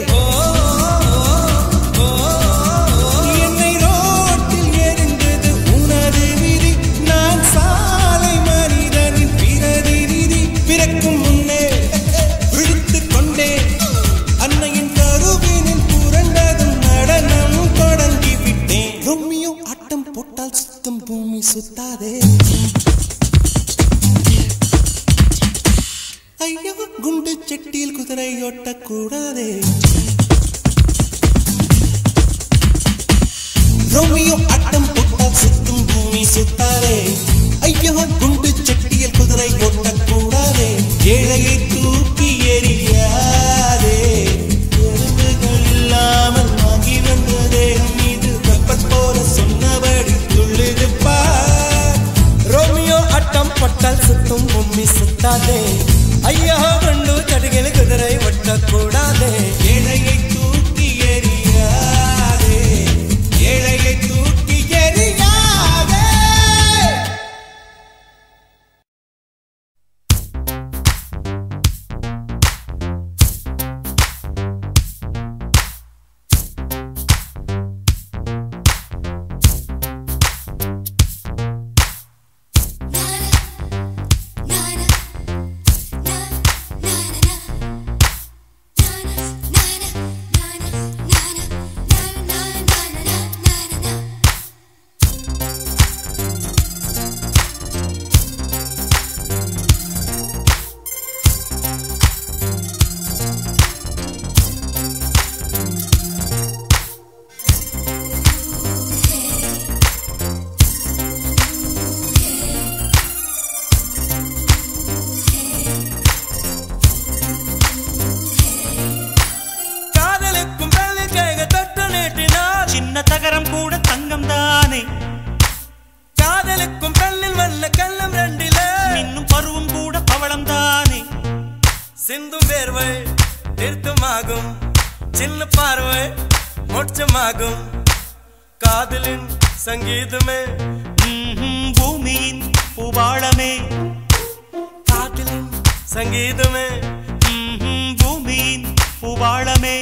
என்னை ரோட்டில் எரிந்தது உனது விதி நான் சாலை மனிதனின் பிரதிநிதி பிறக்கும் முன்னே விழித்துக் கொண்டேன் அன்னையின் கருவினில் புரண்டதும் நடனம் தொடங்கி விட்டேன் ரோமியோ ஆட்டம் போட்டால் சுத்தம் பூமி சுத்தாதே ஐயோ குண்டு சட்டியில் குதிரை ஓட்டக்கூடாதே ரோமியோ ஆட்டம் போட்டால் சுத்தும் பூமி சுத்தாதே ஐயோ குண்டு சட்டியில் குதிரை ஓட்டக்கூடாதே ஏழையை தூக்கி எறியாதே எறும்புகள் இல்லாமல் வாங்கி வந்ததே மீது வெப்பம் போல சொன்னபடி துள்ளுது பார் ரோமியோ ஆட்டம் போட்டால் சுத்தும் பூமி சுத்தாதே ஐயோ குண்டு சட்டியில் குதிரை ஓட்டக்கூடாதே ஏழையை தூக்கி எறியாதே ஏழையை தூக்கி எறியாதே தகரம் கூட தங்கம் தானே காதலுக்கும் பெண்ணில் வல்ல கள்ளம் ரெண்டில இன்னும் பருவம் கூட பவளம் தானே சிந்தும் வேர்வை நிறுத்தமாகும் சின்ன பார்வை மோட்சமாகும் காதலின் சங்கீதமே பூமியின் பூபாளமே காதலின் சங்கீதமே பூமியின் பூபாளமே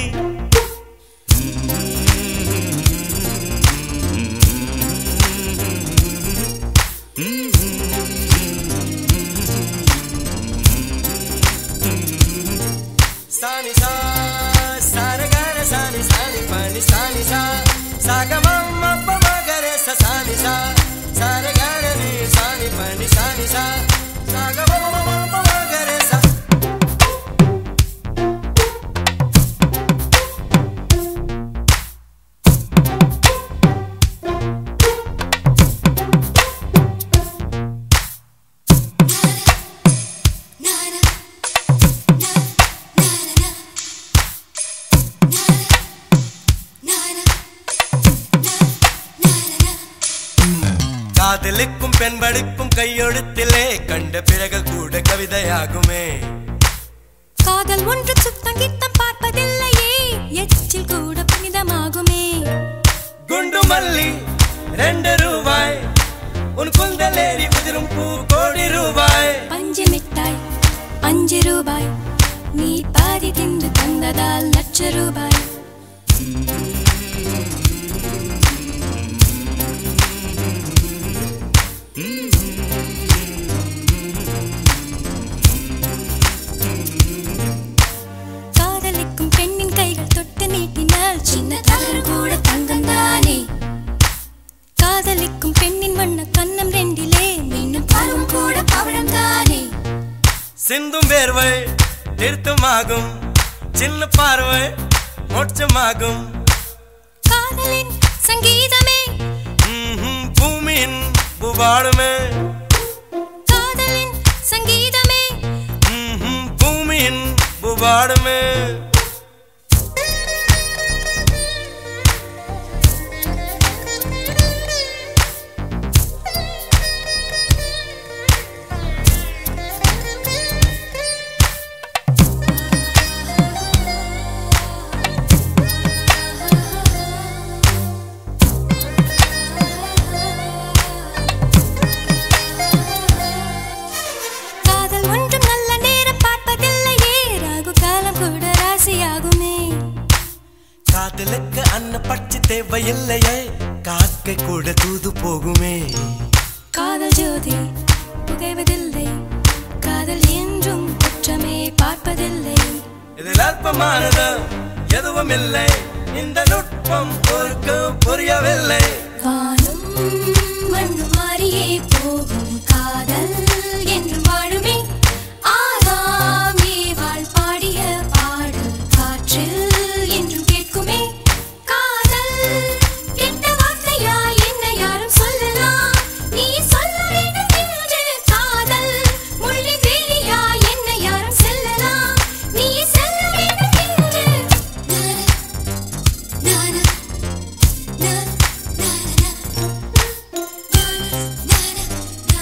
Sani sa, sani gare sani sani pani sani sa, saga mamma pama gare sa sani sa, sani gare ni sani pani sani sa, saga mamma pama gare sa. காதலுக்கும் பெண்படுக்கும் எழுதும் கையெழுத்திலே கண்ட பிறகு கூட கவிதையாகுமே. காதல் ஒன்று சுத்தம் கித்தம் பார்ப்பதில்லையே, எச்சில் கூட புனிதமாகுமே. குண்டு மல்லி ரெண்டு ரூபாய், உன் குந்தலேறி உதிரும் பூ கோடி ரூபாய். பஞ்சு மிட்டாய் அஞ்சு ரூபாய், நீ பாதி தின்று தந்ததால் லட்ச ரூபாய். காதலிக்கும் பெண்ணின் கைகள் தொட்டு நீட்டினால் சின்ன தவறு கூட தங்கம் தானே. காதலிக்கும் பெண்ணின் வண்ண கண்ணம் ரெண்டிலே மீண்டும் பருவம் கூட பவழம் தானே. சிந்தும் வேர்வை திருத்தமாகும், சின்ன பார்வை மோட்சமாகும். காதலின் சங்கீதமே பூமியின் புவாடுமே. காதலின் சங்கீதமே பூமியின் புவாடுமே. காதலுக்கு அன்ன பட்சி தேவையில்லையே, காக்கை கூட தூது போகுமே. காதல் ஜோதி புகைவதில்லை, காதல் என்றும் குற்றமே பார்ப்பதில்லை. இதில் அற்பமானது எதுவும் இல்லை, இந்த நுட்பம் பொறுக்க புரியவில்லை. வானும் மண்ணு மாறியே போகும், காதல் என்று வாழுமே. ஆதாம் ஏவாள் பாடிய பாடல் காற்றில் என்றும் கேட்குமே. காதல் கெட்ட வார்த்தையா என்ன யாரும் சொல்லலாம், நீ சொல்ல வேண்டும் என்று. காதல் முள்ளின் வேலியா என்ன யாரும் செல்லலாம், நீ செல்ல வேண்டும் என்று. நானா நானா நானா நானா நானா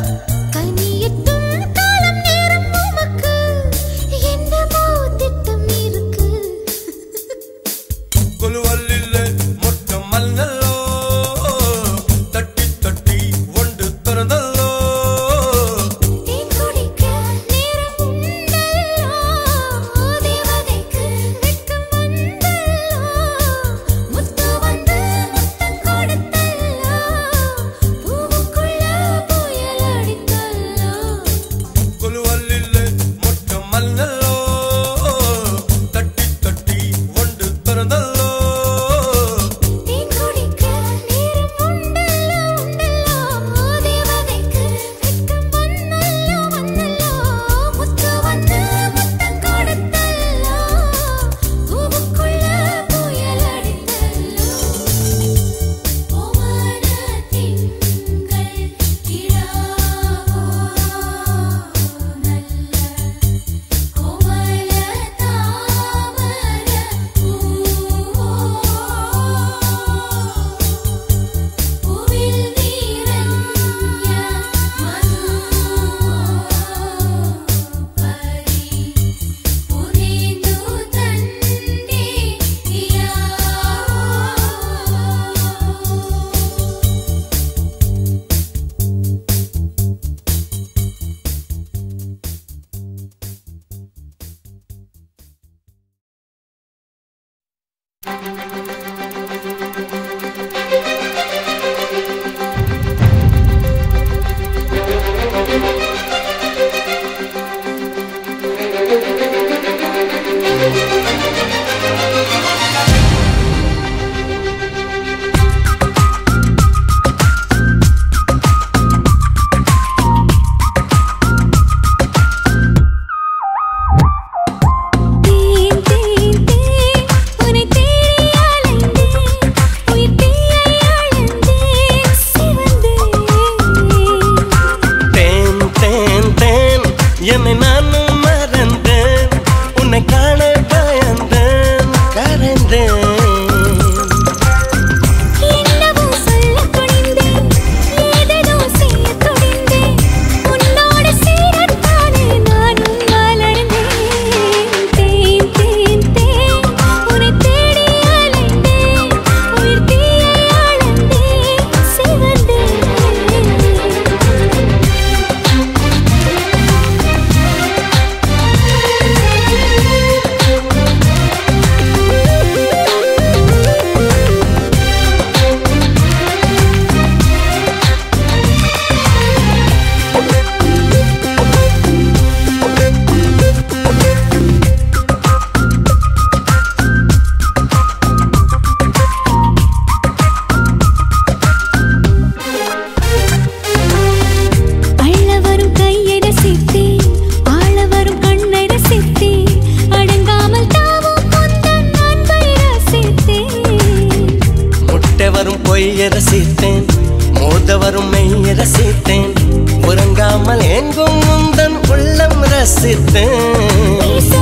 பொய்யை ரசித்தேன், மோத வரும் மெய்யை ரசித்தேன், உறங்காமல் எங்கும் முந்தன் உள்ளம் ரசித்தேன்.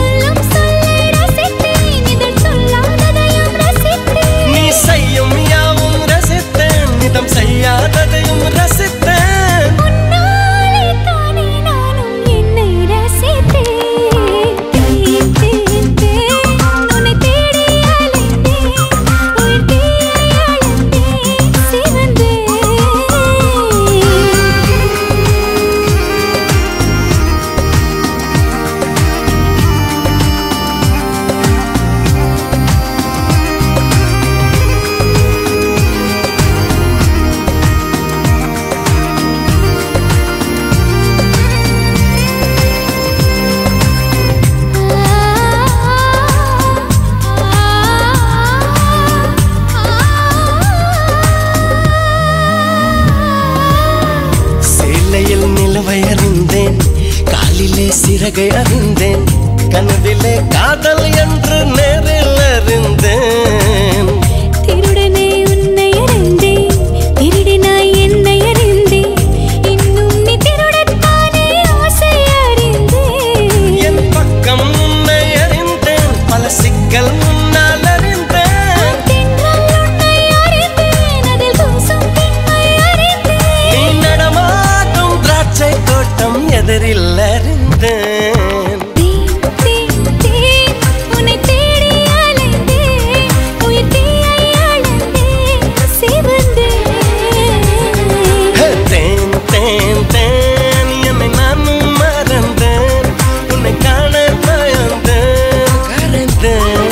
நீ செய்யும் யாவும் ரசித்தேன், நிதம் செய்யாததையும் ரசித்தேன். சிறகை அறிந்தேன், கனவிலே காதல் என்று நேரில் அறிந்தேன். திருடனே உன்னை அறிந்தேன், திருடினாய் என்னை அறிந்தேன், இன்னும் நீ திருடத்தானே ஆசை அறிந்தேன். என் பக்கம் உன்னை அறிந்தேன், பல சிக்கல் முன்னால் அறிந்தேன். தென்றல் உன்னை அறிந்தேன், அதில் பூசும் பெண்மை அறிந்தேன். நீ நடமாடும் திராட்சை எதிரில் அறிந்தேன். தேன் தேன் தேன் என்னை நானும் மறந்தேன், உன்னை காண பயந்தேன் கரைந்தேன்.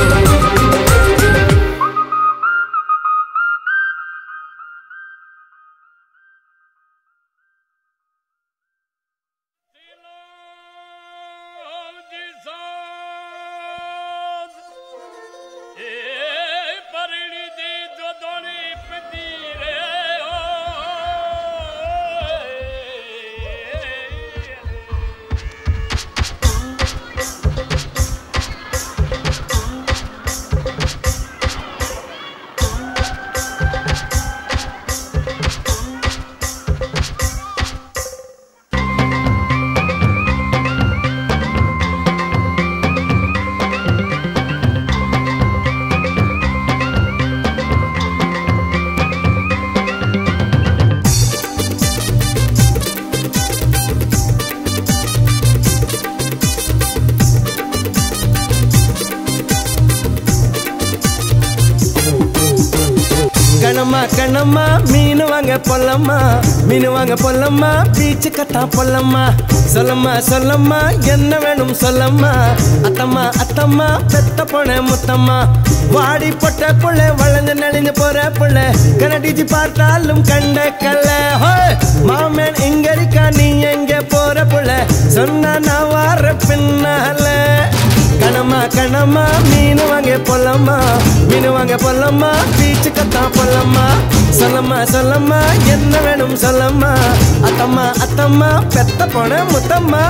கணமா கணமா மீனு வாங்க பொல்லம்மா, மீனு வாங்க பொல்லம்மா, பீச்சு கட்டா பொல்லம்மா. சொல்லம்மா சொல்லம்மா என்ன வேணும் சொல்லம்மா, அத்தம்மா அத்தம்மா பெத்த பொண்ண முத்தம்மா. வாடி பொட்ட புள்ள வளைஞ்சு நெளிஞ்சு போற புள்ள, கனடிச்சு பார்த்தாலும் கண்ட கல்ல. மாமன் இங்க இருக்கா நீ எங்க போற புள்ள, சொன்னா நான் வார பின்னால. கணமா கணமா மீனு வாங்க பொல்லம்மா, மீனு வாங்க பொல்லம்மா, பீச்சு கத்தா பொல்லம்மா. சொல்லம்மா சொல்லம்மா என்ன வேணும் சொல்லம்மா, அத்தம்மா அத்தம்மா பெத்த பொண்ண முத்தம்மா.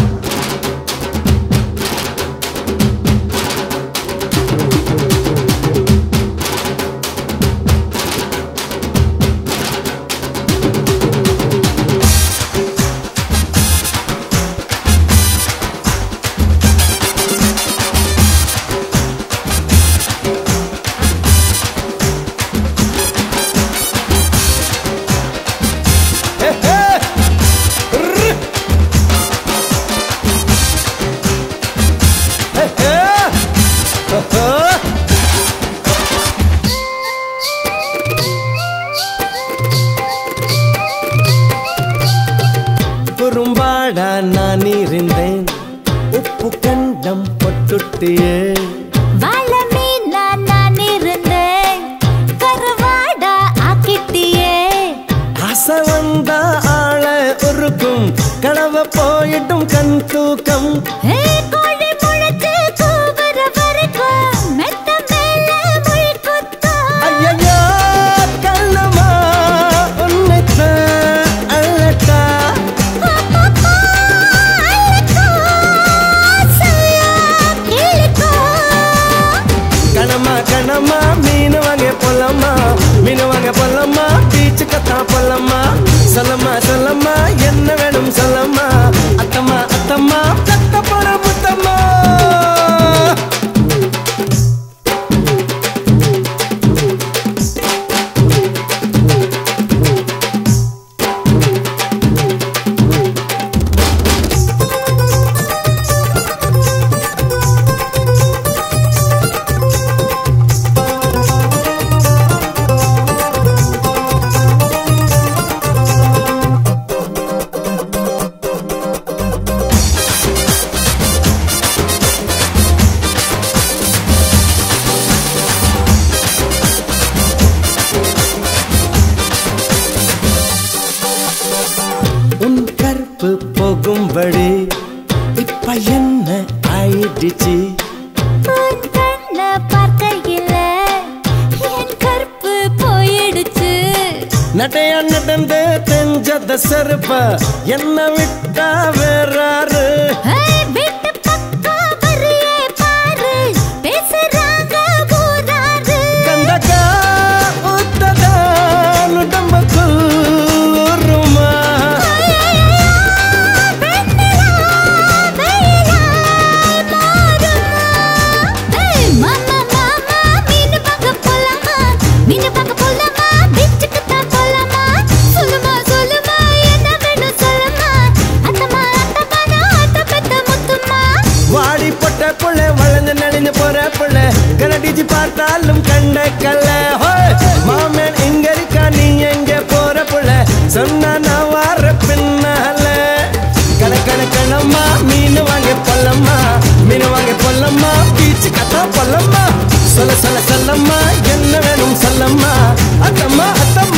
குறும்பாடா நான் இருந்தேன், உப்பு கண்டம் பொட்டுட்டியே. வாழ மீனா நான் இருந்தேன், கருவாடா ஆக்கிட்டியே. ஆசை வந்தா ஆள உருக்கும், கனவ போயிட்டும் கண் தூக்கம். கோழி முளைச்சு கூவுற வரைக்கும் மெத்த மேல முள் குத்தும். ஐயையோ கண்ணம்மா உன்னைத்தான் அழட்டா. கணமா கணமா மீனு வாங்க பொல்லம்மா, மீனு வாங்க பொல்லம்மா, பீச்சு கத்தா பொல்லம்மா. சொல்லம்மா சொல்லம்மா என்ன வேணும் சொல்லம்மா, அத்தம்மா அத்தம்மா பெத்த பொண்ண முத்தம்மா. உன் கற்பு போகும்படி இப்ப என்ன ஆயிடுச்சு. உன் கண்ண பார்க்கையில என் கற்பு போயிடுச்சு. நட்டையா நடந்து தெரிஞ்சத செருப்ப என்ன விட்டா வேறாரு. வீட்டு பக்கம் வரியே பாரு, பேசுறாங்க ஊராரு. கண்டக்கா ஊத்ததா உடம்புக்குள் ஊருமா. மாமா மாமா மீனு பார்க்க போலாமா, மீனு பார்க்க போலாமா, பீச்சுக்கு தான் போலாமா. சொல்லுமா சொல்லுமா என்ன வேணும் சொல்லுமா, அத்தம்மா பார்த்தாலும் கண்ட கல்ல மாமன் இங்க இருக்கா நீ எங்க போற புள்ள சொன்னா நான் வார பின்னால கண கண கணம்மா மீன் வாங்க பொல்லம்மா மீன் வாங்க பொல்லம்மா பீச்சு கத்தா பொல்லம்மா சொல்ல சொல்ல சொல்லம்மா என்ன வேணும் சொல்லம்மா அத்தம்மா அத்தம்மா